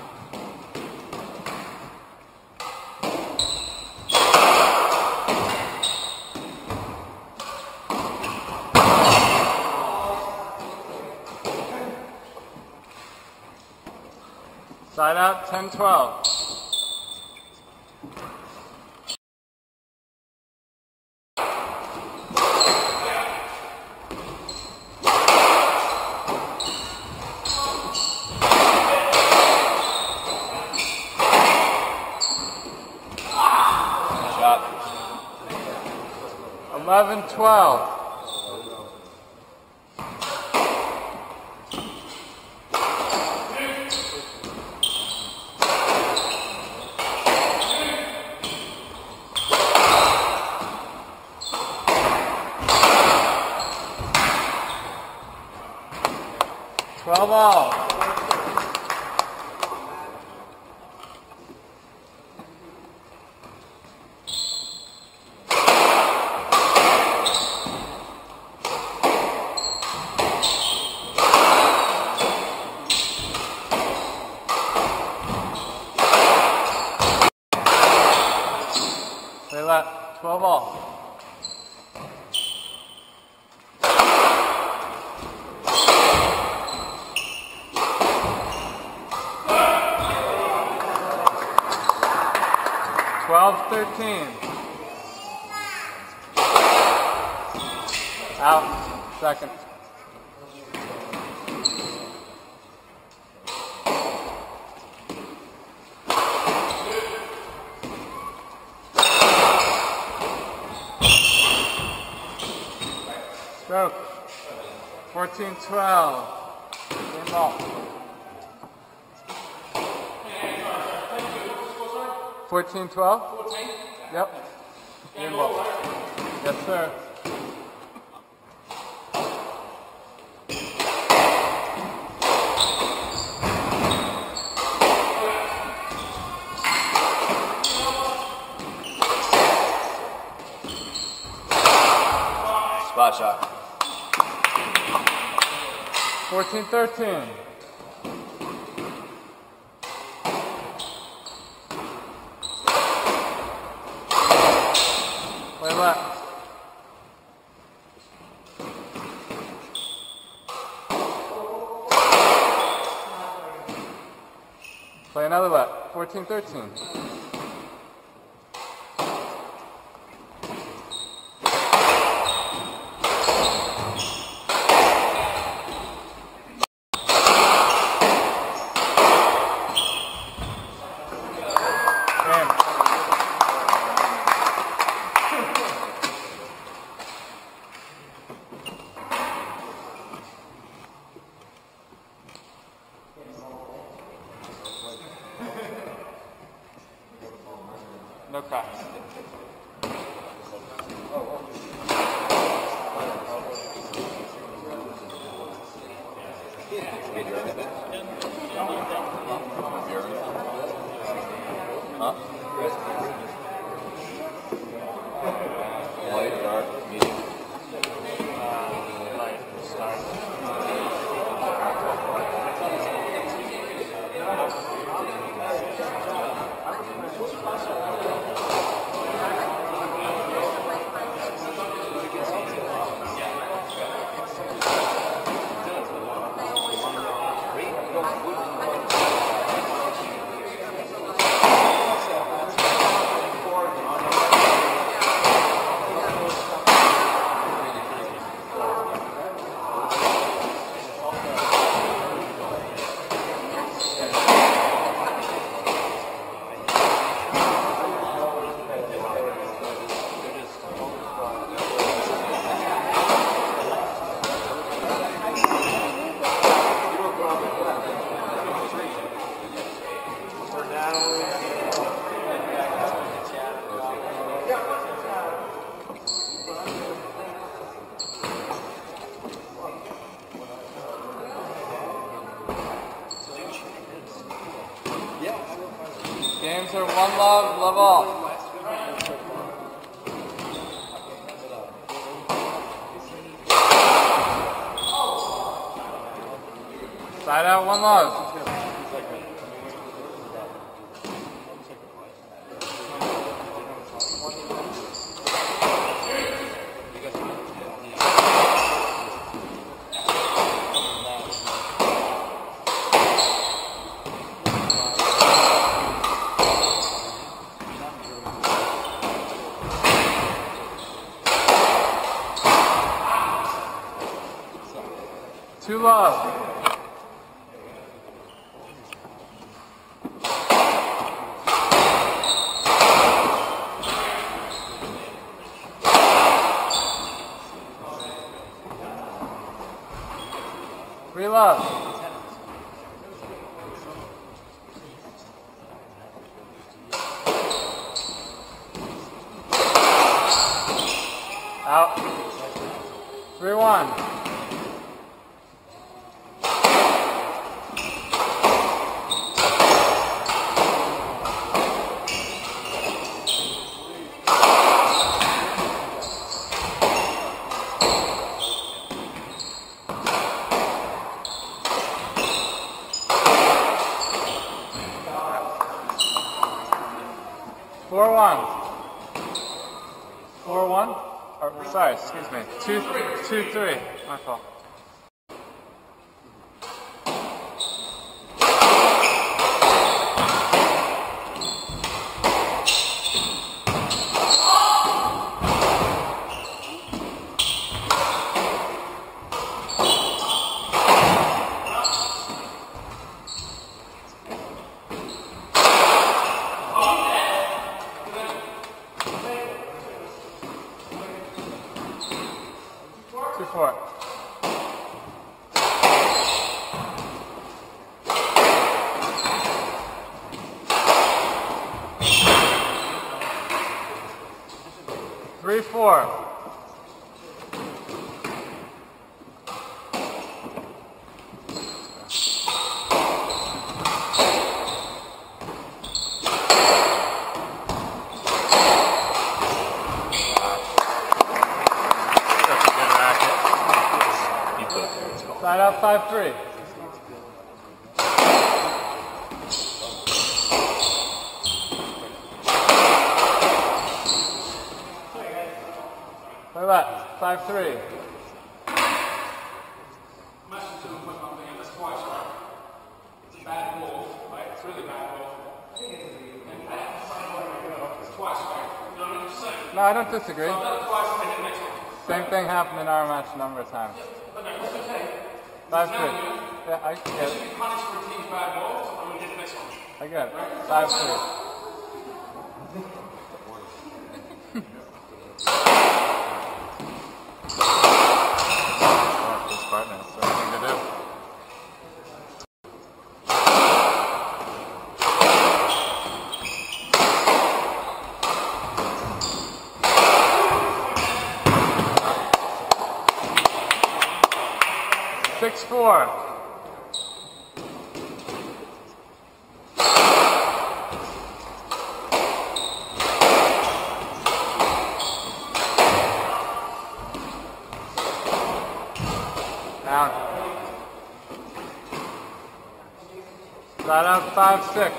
Side out, ten twelve. Shot. eleven twelve. twelve all. twelve all. twelve thirteen. Out. Second. Stroke. fourteen twelve. Game ball. fourteen twelve? Yep. Game ball. Yes, sir. Spot shot. fourteen thirteen. Play left. Play another left. fourteen thirteen. No cracks. Huh? Light, dark, medium. Light, start. Games are one love, love all. Side out, one love. Two love. Three love. Out. Three one. Four one. Four one. Or, sorry, excuse me. Two two three. My fault. Two four. Three four. Side out five three. Play left, five three. Bad ball, right? It's really bad ball. It's twice, right? You know what I'm saying? No, I don't disagree. I've done it twice and I hit the next one. Same thing happened in our match a number of times. Okay, it's okay. Five three. Yeah, I get You it. should be punished for a team's bad balls. I'm going to get the next one. I get it. Five three. This partner, that's the right thing to do. Six four. Down. Side out five six.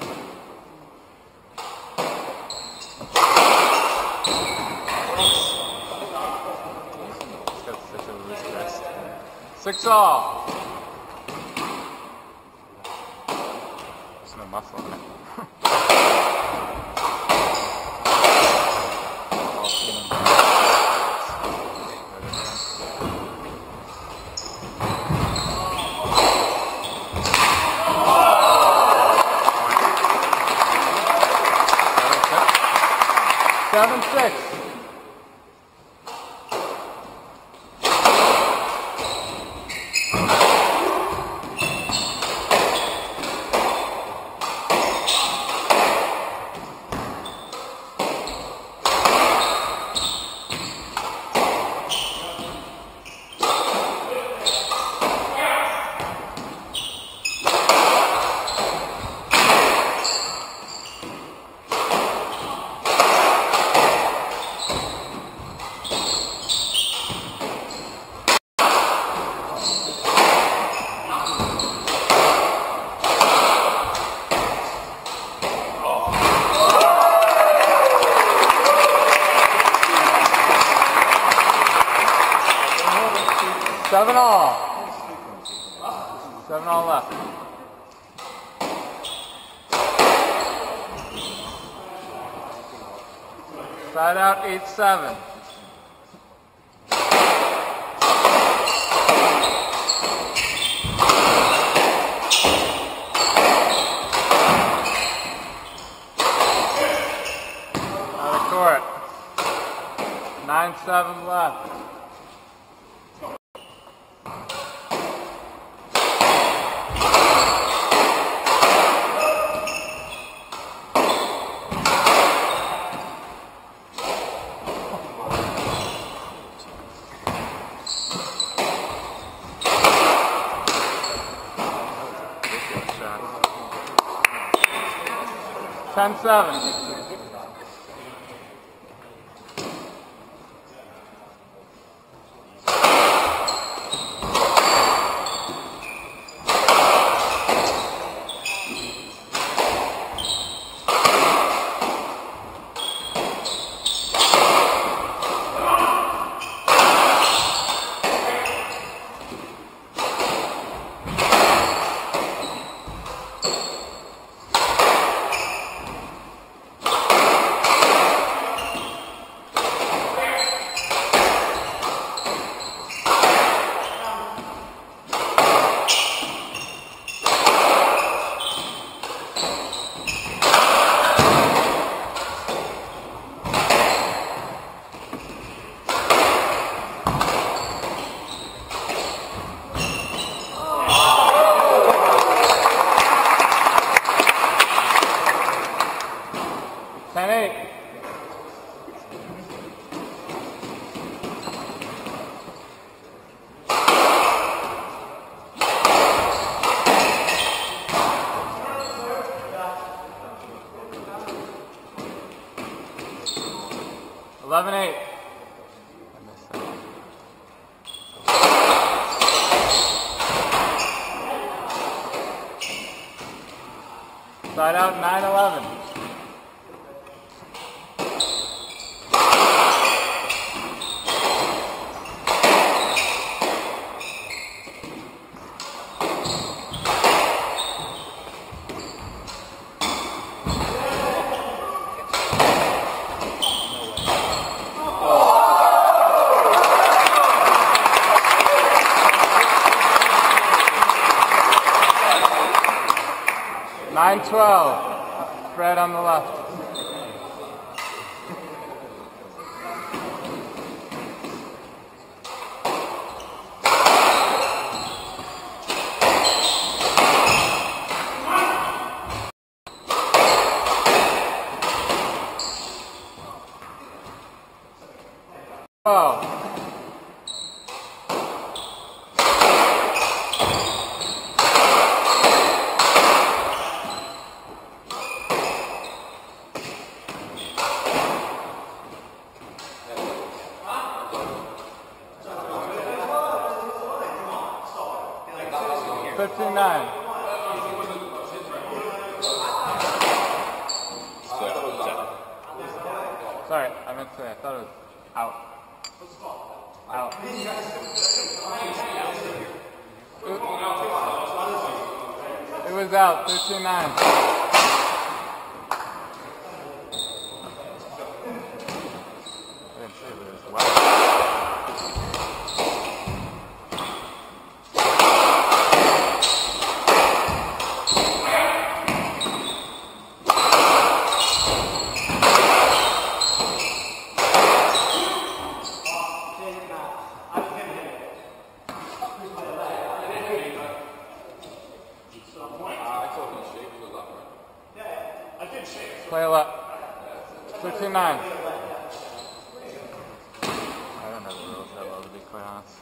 Got such a loose wrist. Six all. There's no muscle in it. All skin and bones. Seven six. Seven all. Seven all left. Side out eight seven. Out of court. Nine seven left. Ten seven. ten eight. eleven eight. Side out nine eleven. nine twelve, Fred on the left. twelve. fifty-nine. Sorry, I meant to say, I thought it was out. Out. It was out, fifty-nine. I didn't say it was well. Play a lot. fifty-nine. I don't know the rules that well, to be quite honest.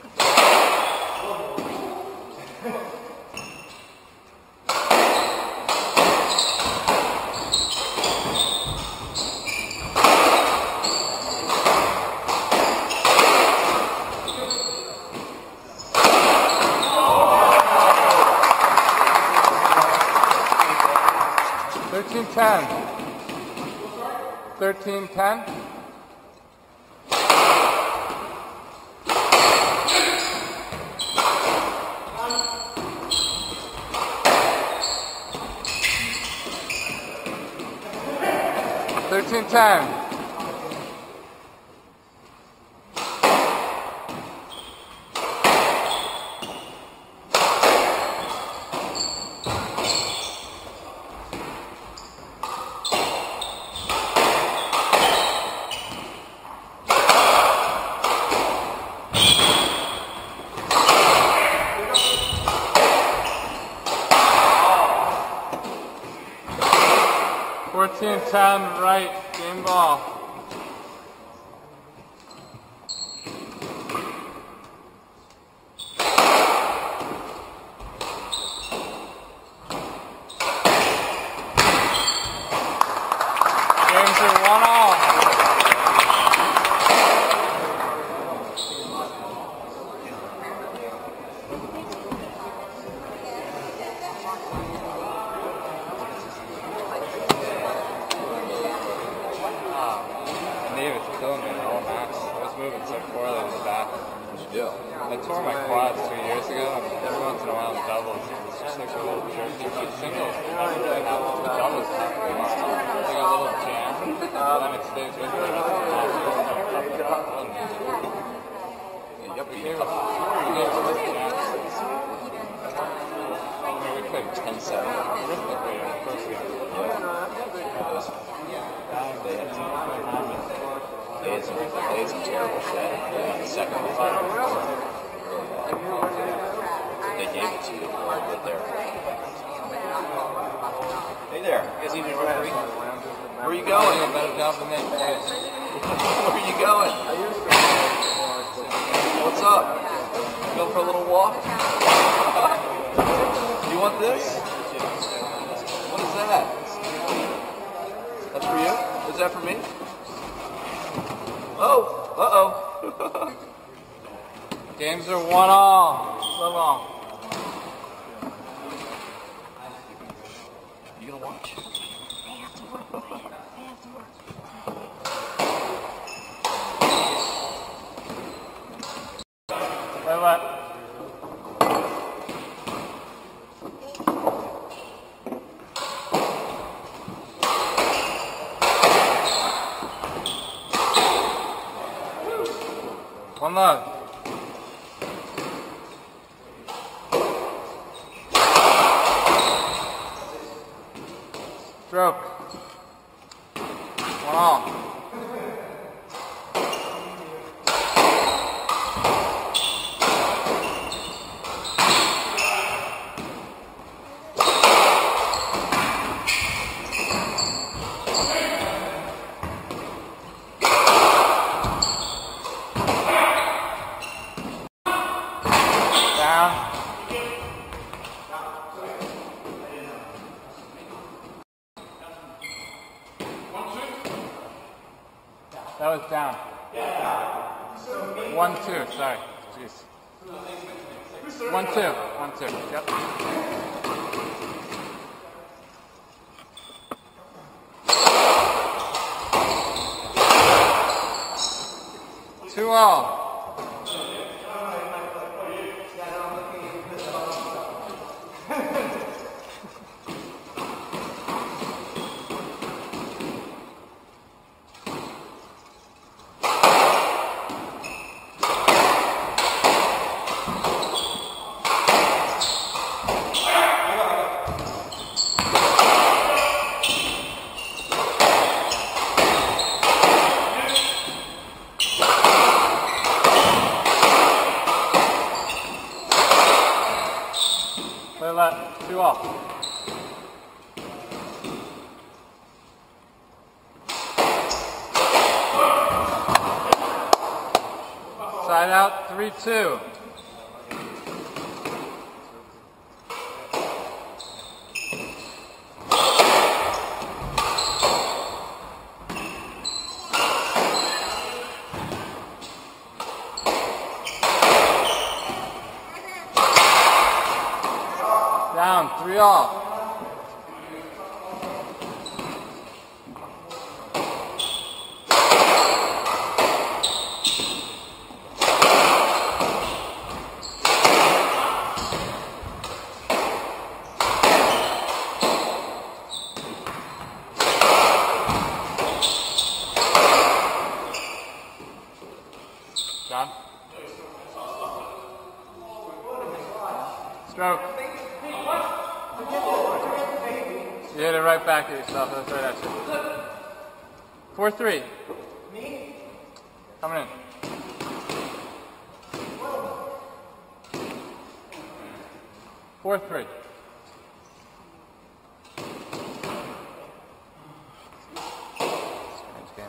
thirteen ten. thirteen ten. thirteen ten. fourteen ten, right, game ball. Games are one all. Killing me the whole match. I was moving so poorly in the back. Yeah. I tore my quads two years ago, and every once in a while in doubles, it's just like a little jerky. But singles, I really have doubles. It's like a little jam, and then it stays with me. Yep. We gave us two games of jams. I mean, we played ten seven. rhythmically in the first game. They had some, they had some, they had some terrible shit in the second and third. They gave it to you a little bit there. Hey there, you guys need a referee? Where are you going? A better job than me. Where are you going? What's up? You go for a little walk? You want this? What is that? That's for you? Is that for me? Oh, uh-oh. Games are one all. One all. You gonna watch? They have to work. They have to work. Wait, what? One love. Stroke. One all. Down. That was down. One, two, sorry. Jeez. One, two. One, two. Yep. Two all. Play left. Two off. Side out. Three, two. Down, three off. John? Stroke. You hit it right back at yourself. That's right at you. Four three. Me? Coming in. Four three. Strange game.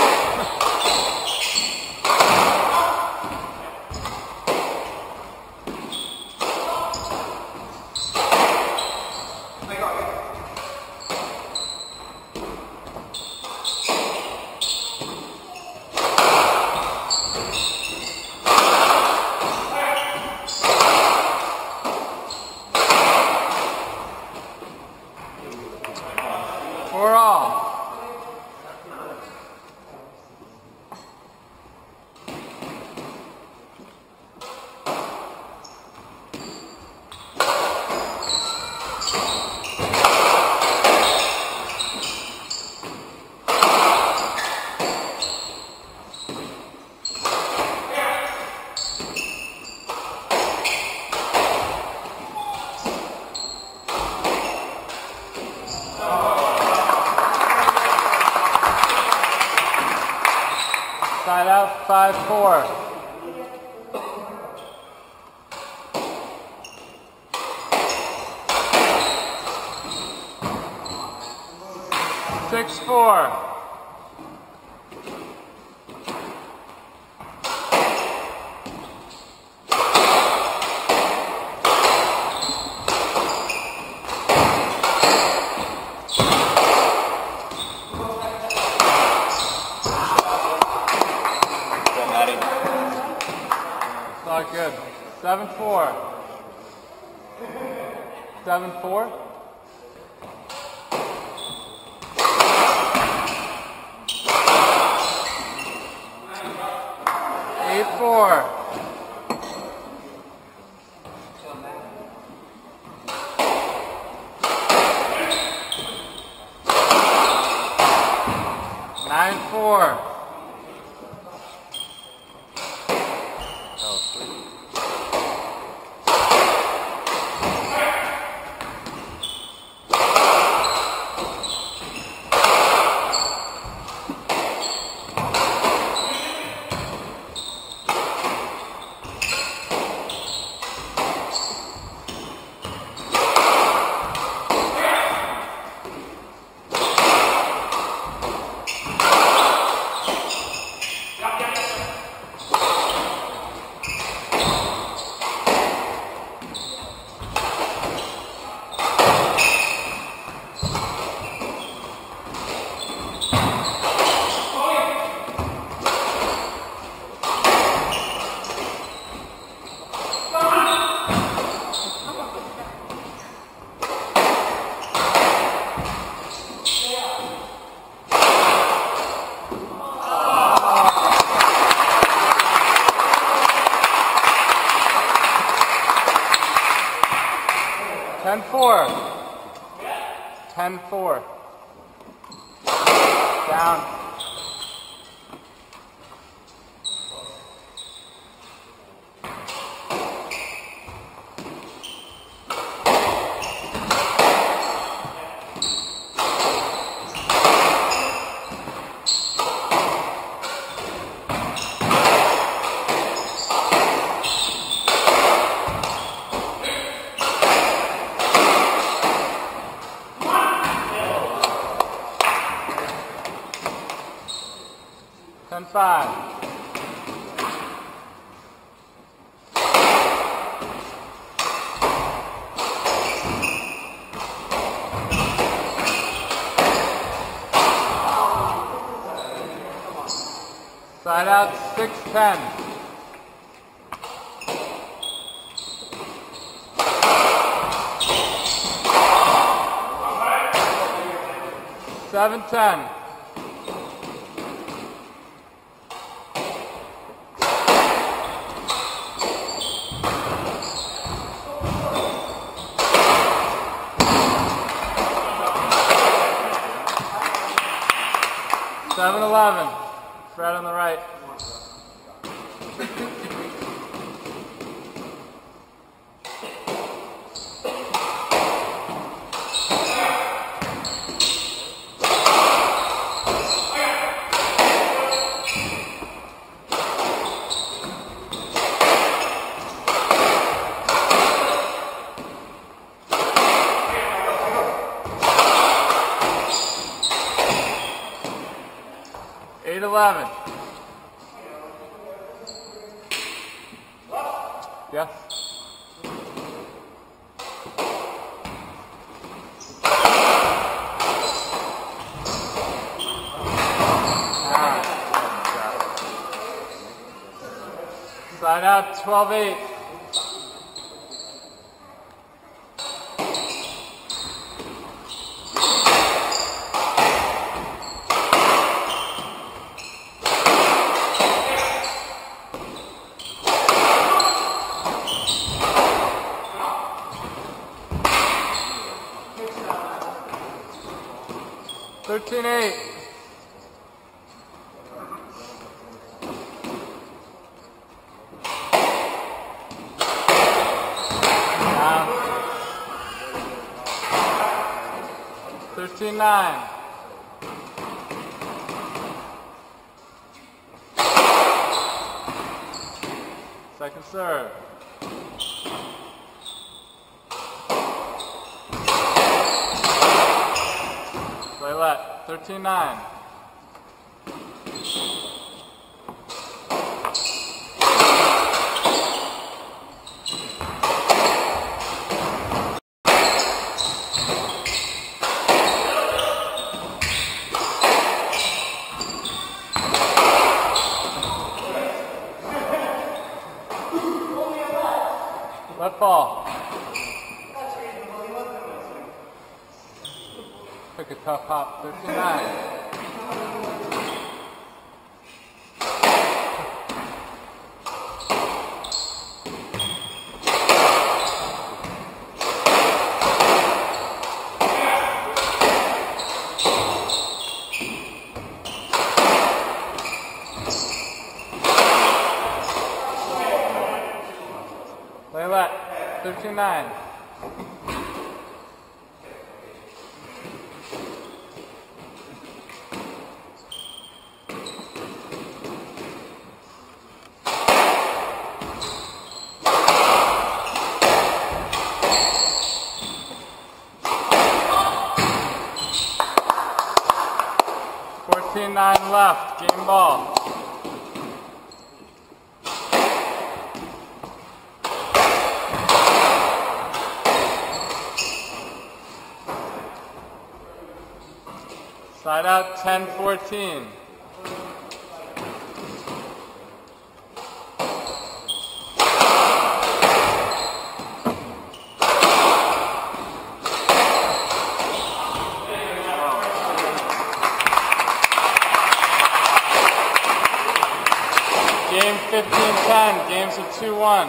Four all. Side out, five four. six four. Maddie. Not good. seven four. seven four. eight four. nine four. ten four. ten four. Down. ten five. Side out six ten. seven ten. seven eleven. Fred on the right. eight eleven. Yes. Side out twelve eight. thirteen eight. thirteen nine. Second serve. Play left. thirteen nine. Let ball. Took a tough hop, thirteen nine. Play let, thirteen nine. fourteen nine left, game ball. Side out, ten fourteen. Game fifteen ten, games of two one.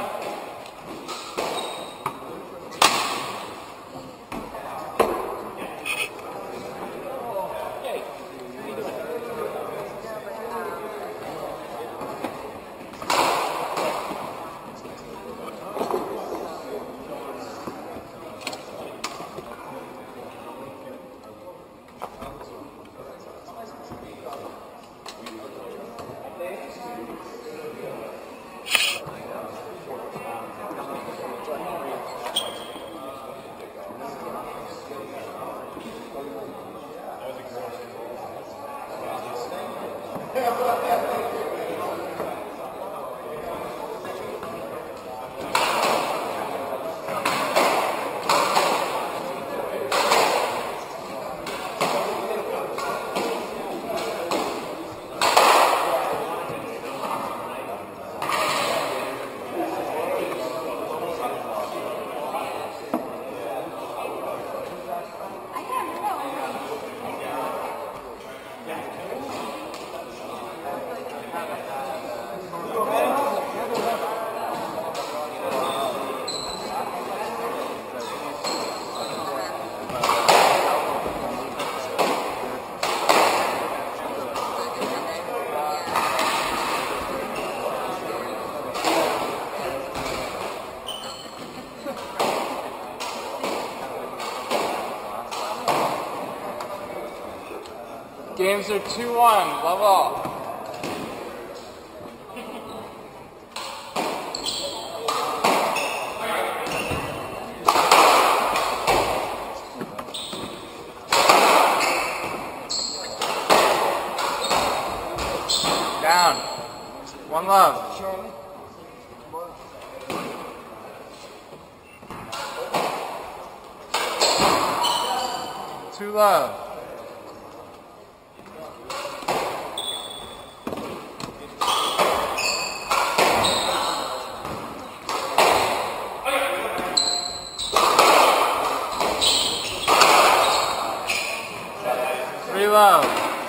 Games are two one, love all. Down. One love. Two love. Three love.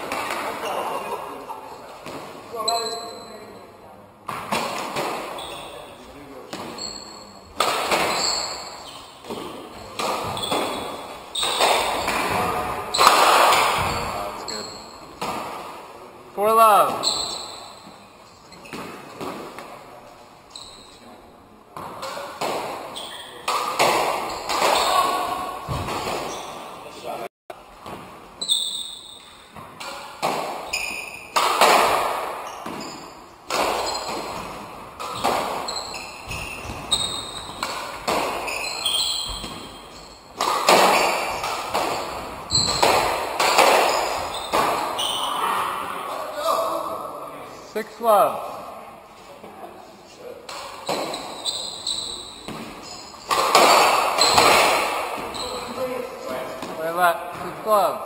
Four love. Six love. Play left. Six love.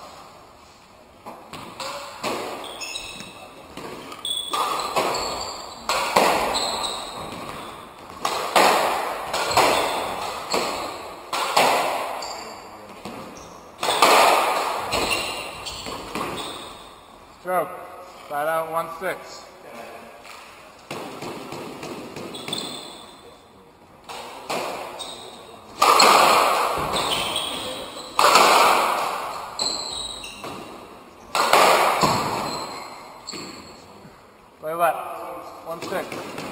Stroke. Side out one six. Play left. One six.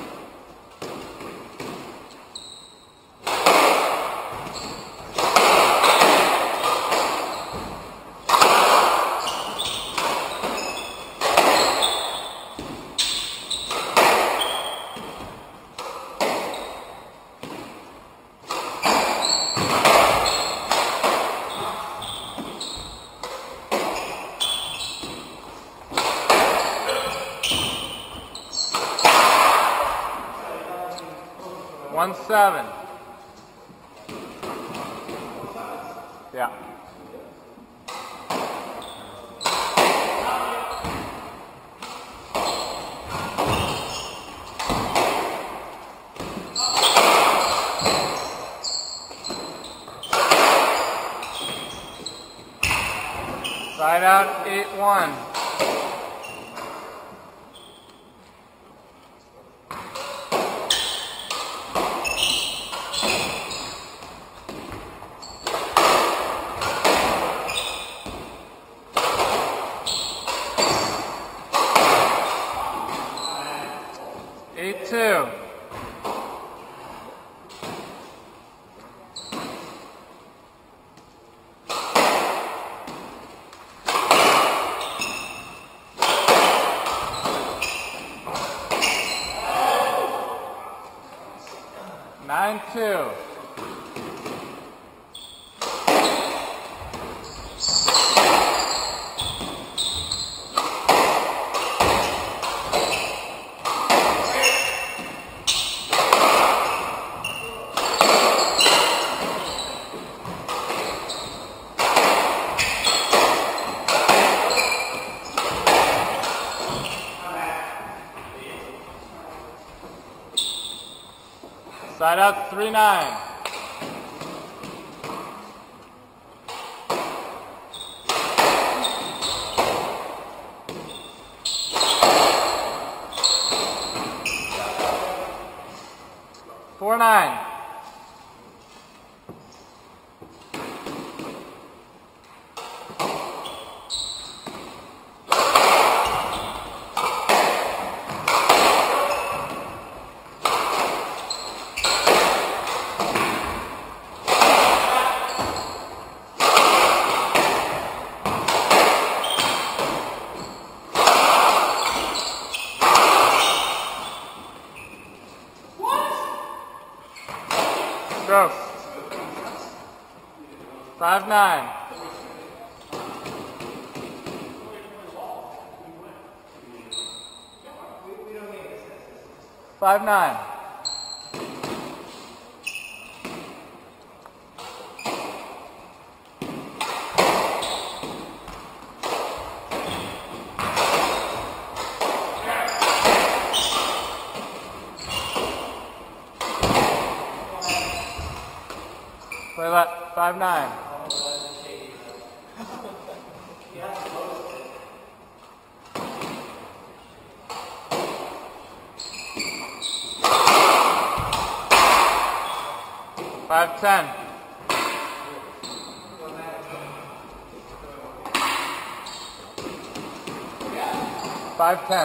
One seven. Yeah. Side out eight one. Eight two. Nine two. Side out three nine. Four nine. Stroke. Five nine. Five nine. Play left. Five nine. Five ten. Five ten.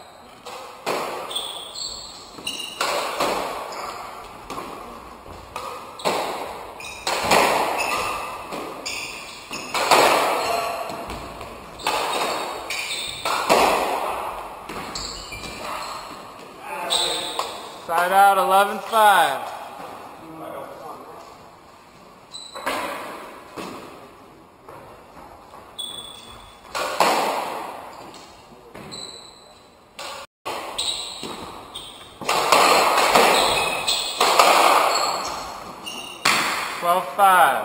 Side out eleven five. five.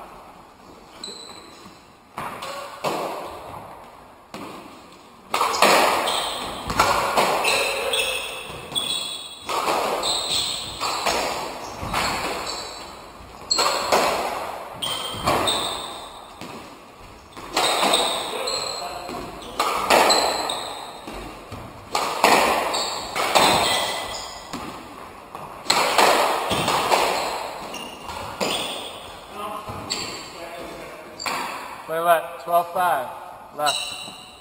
Play let, twelve five, left.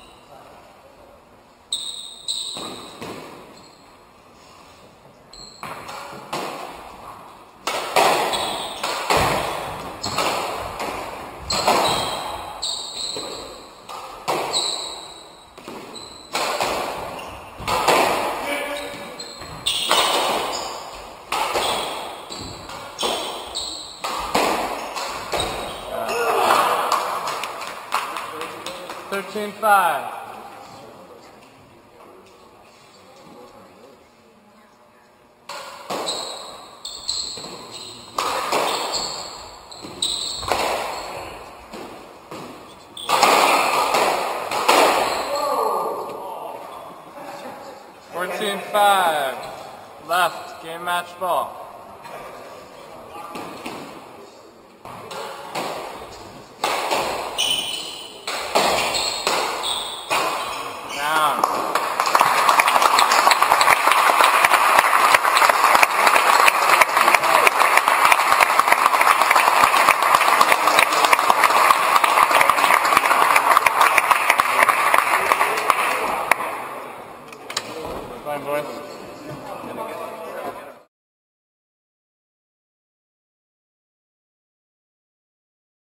thirteen five. fourteen five. Left, game match ball. Down. Fine, boys.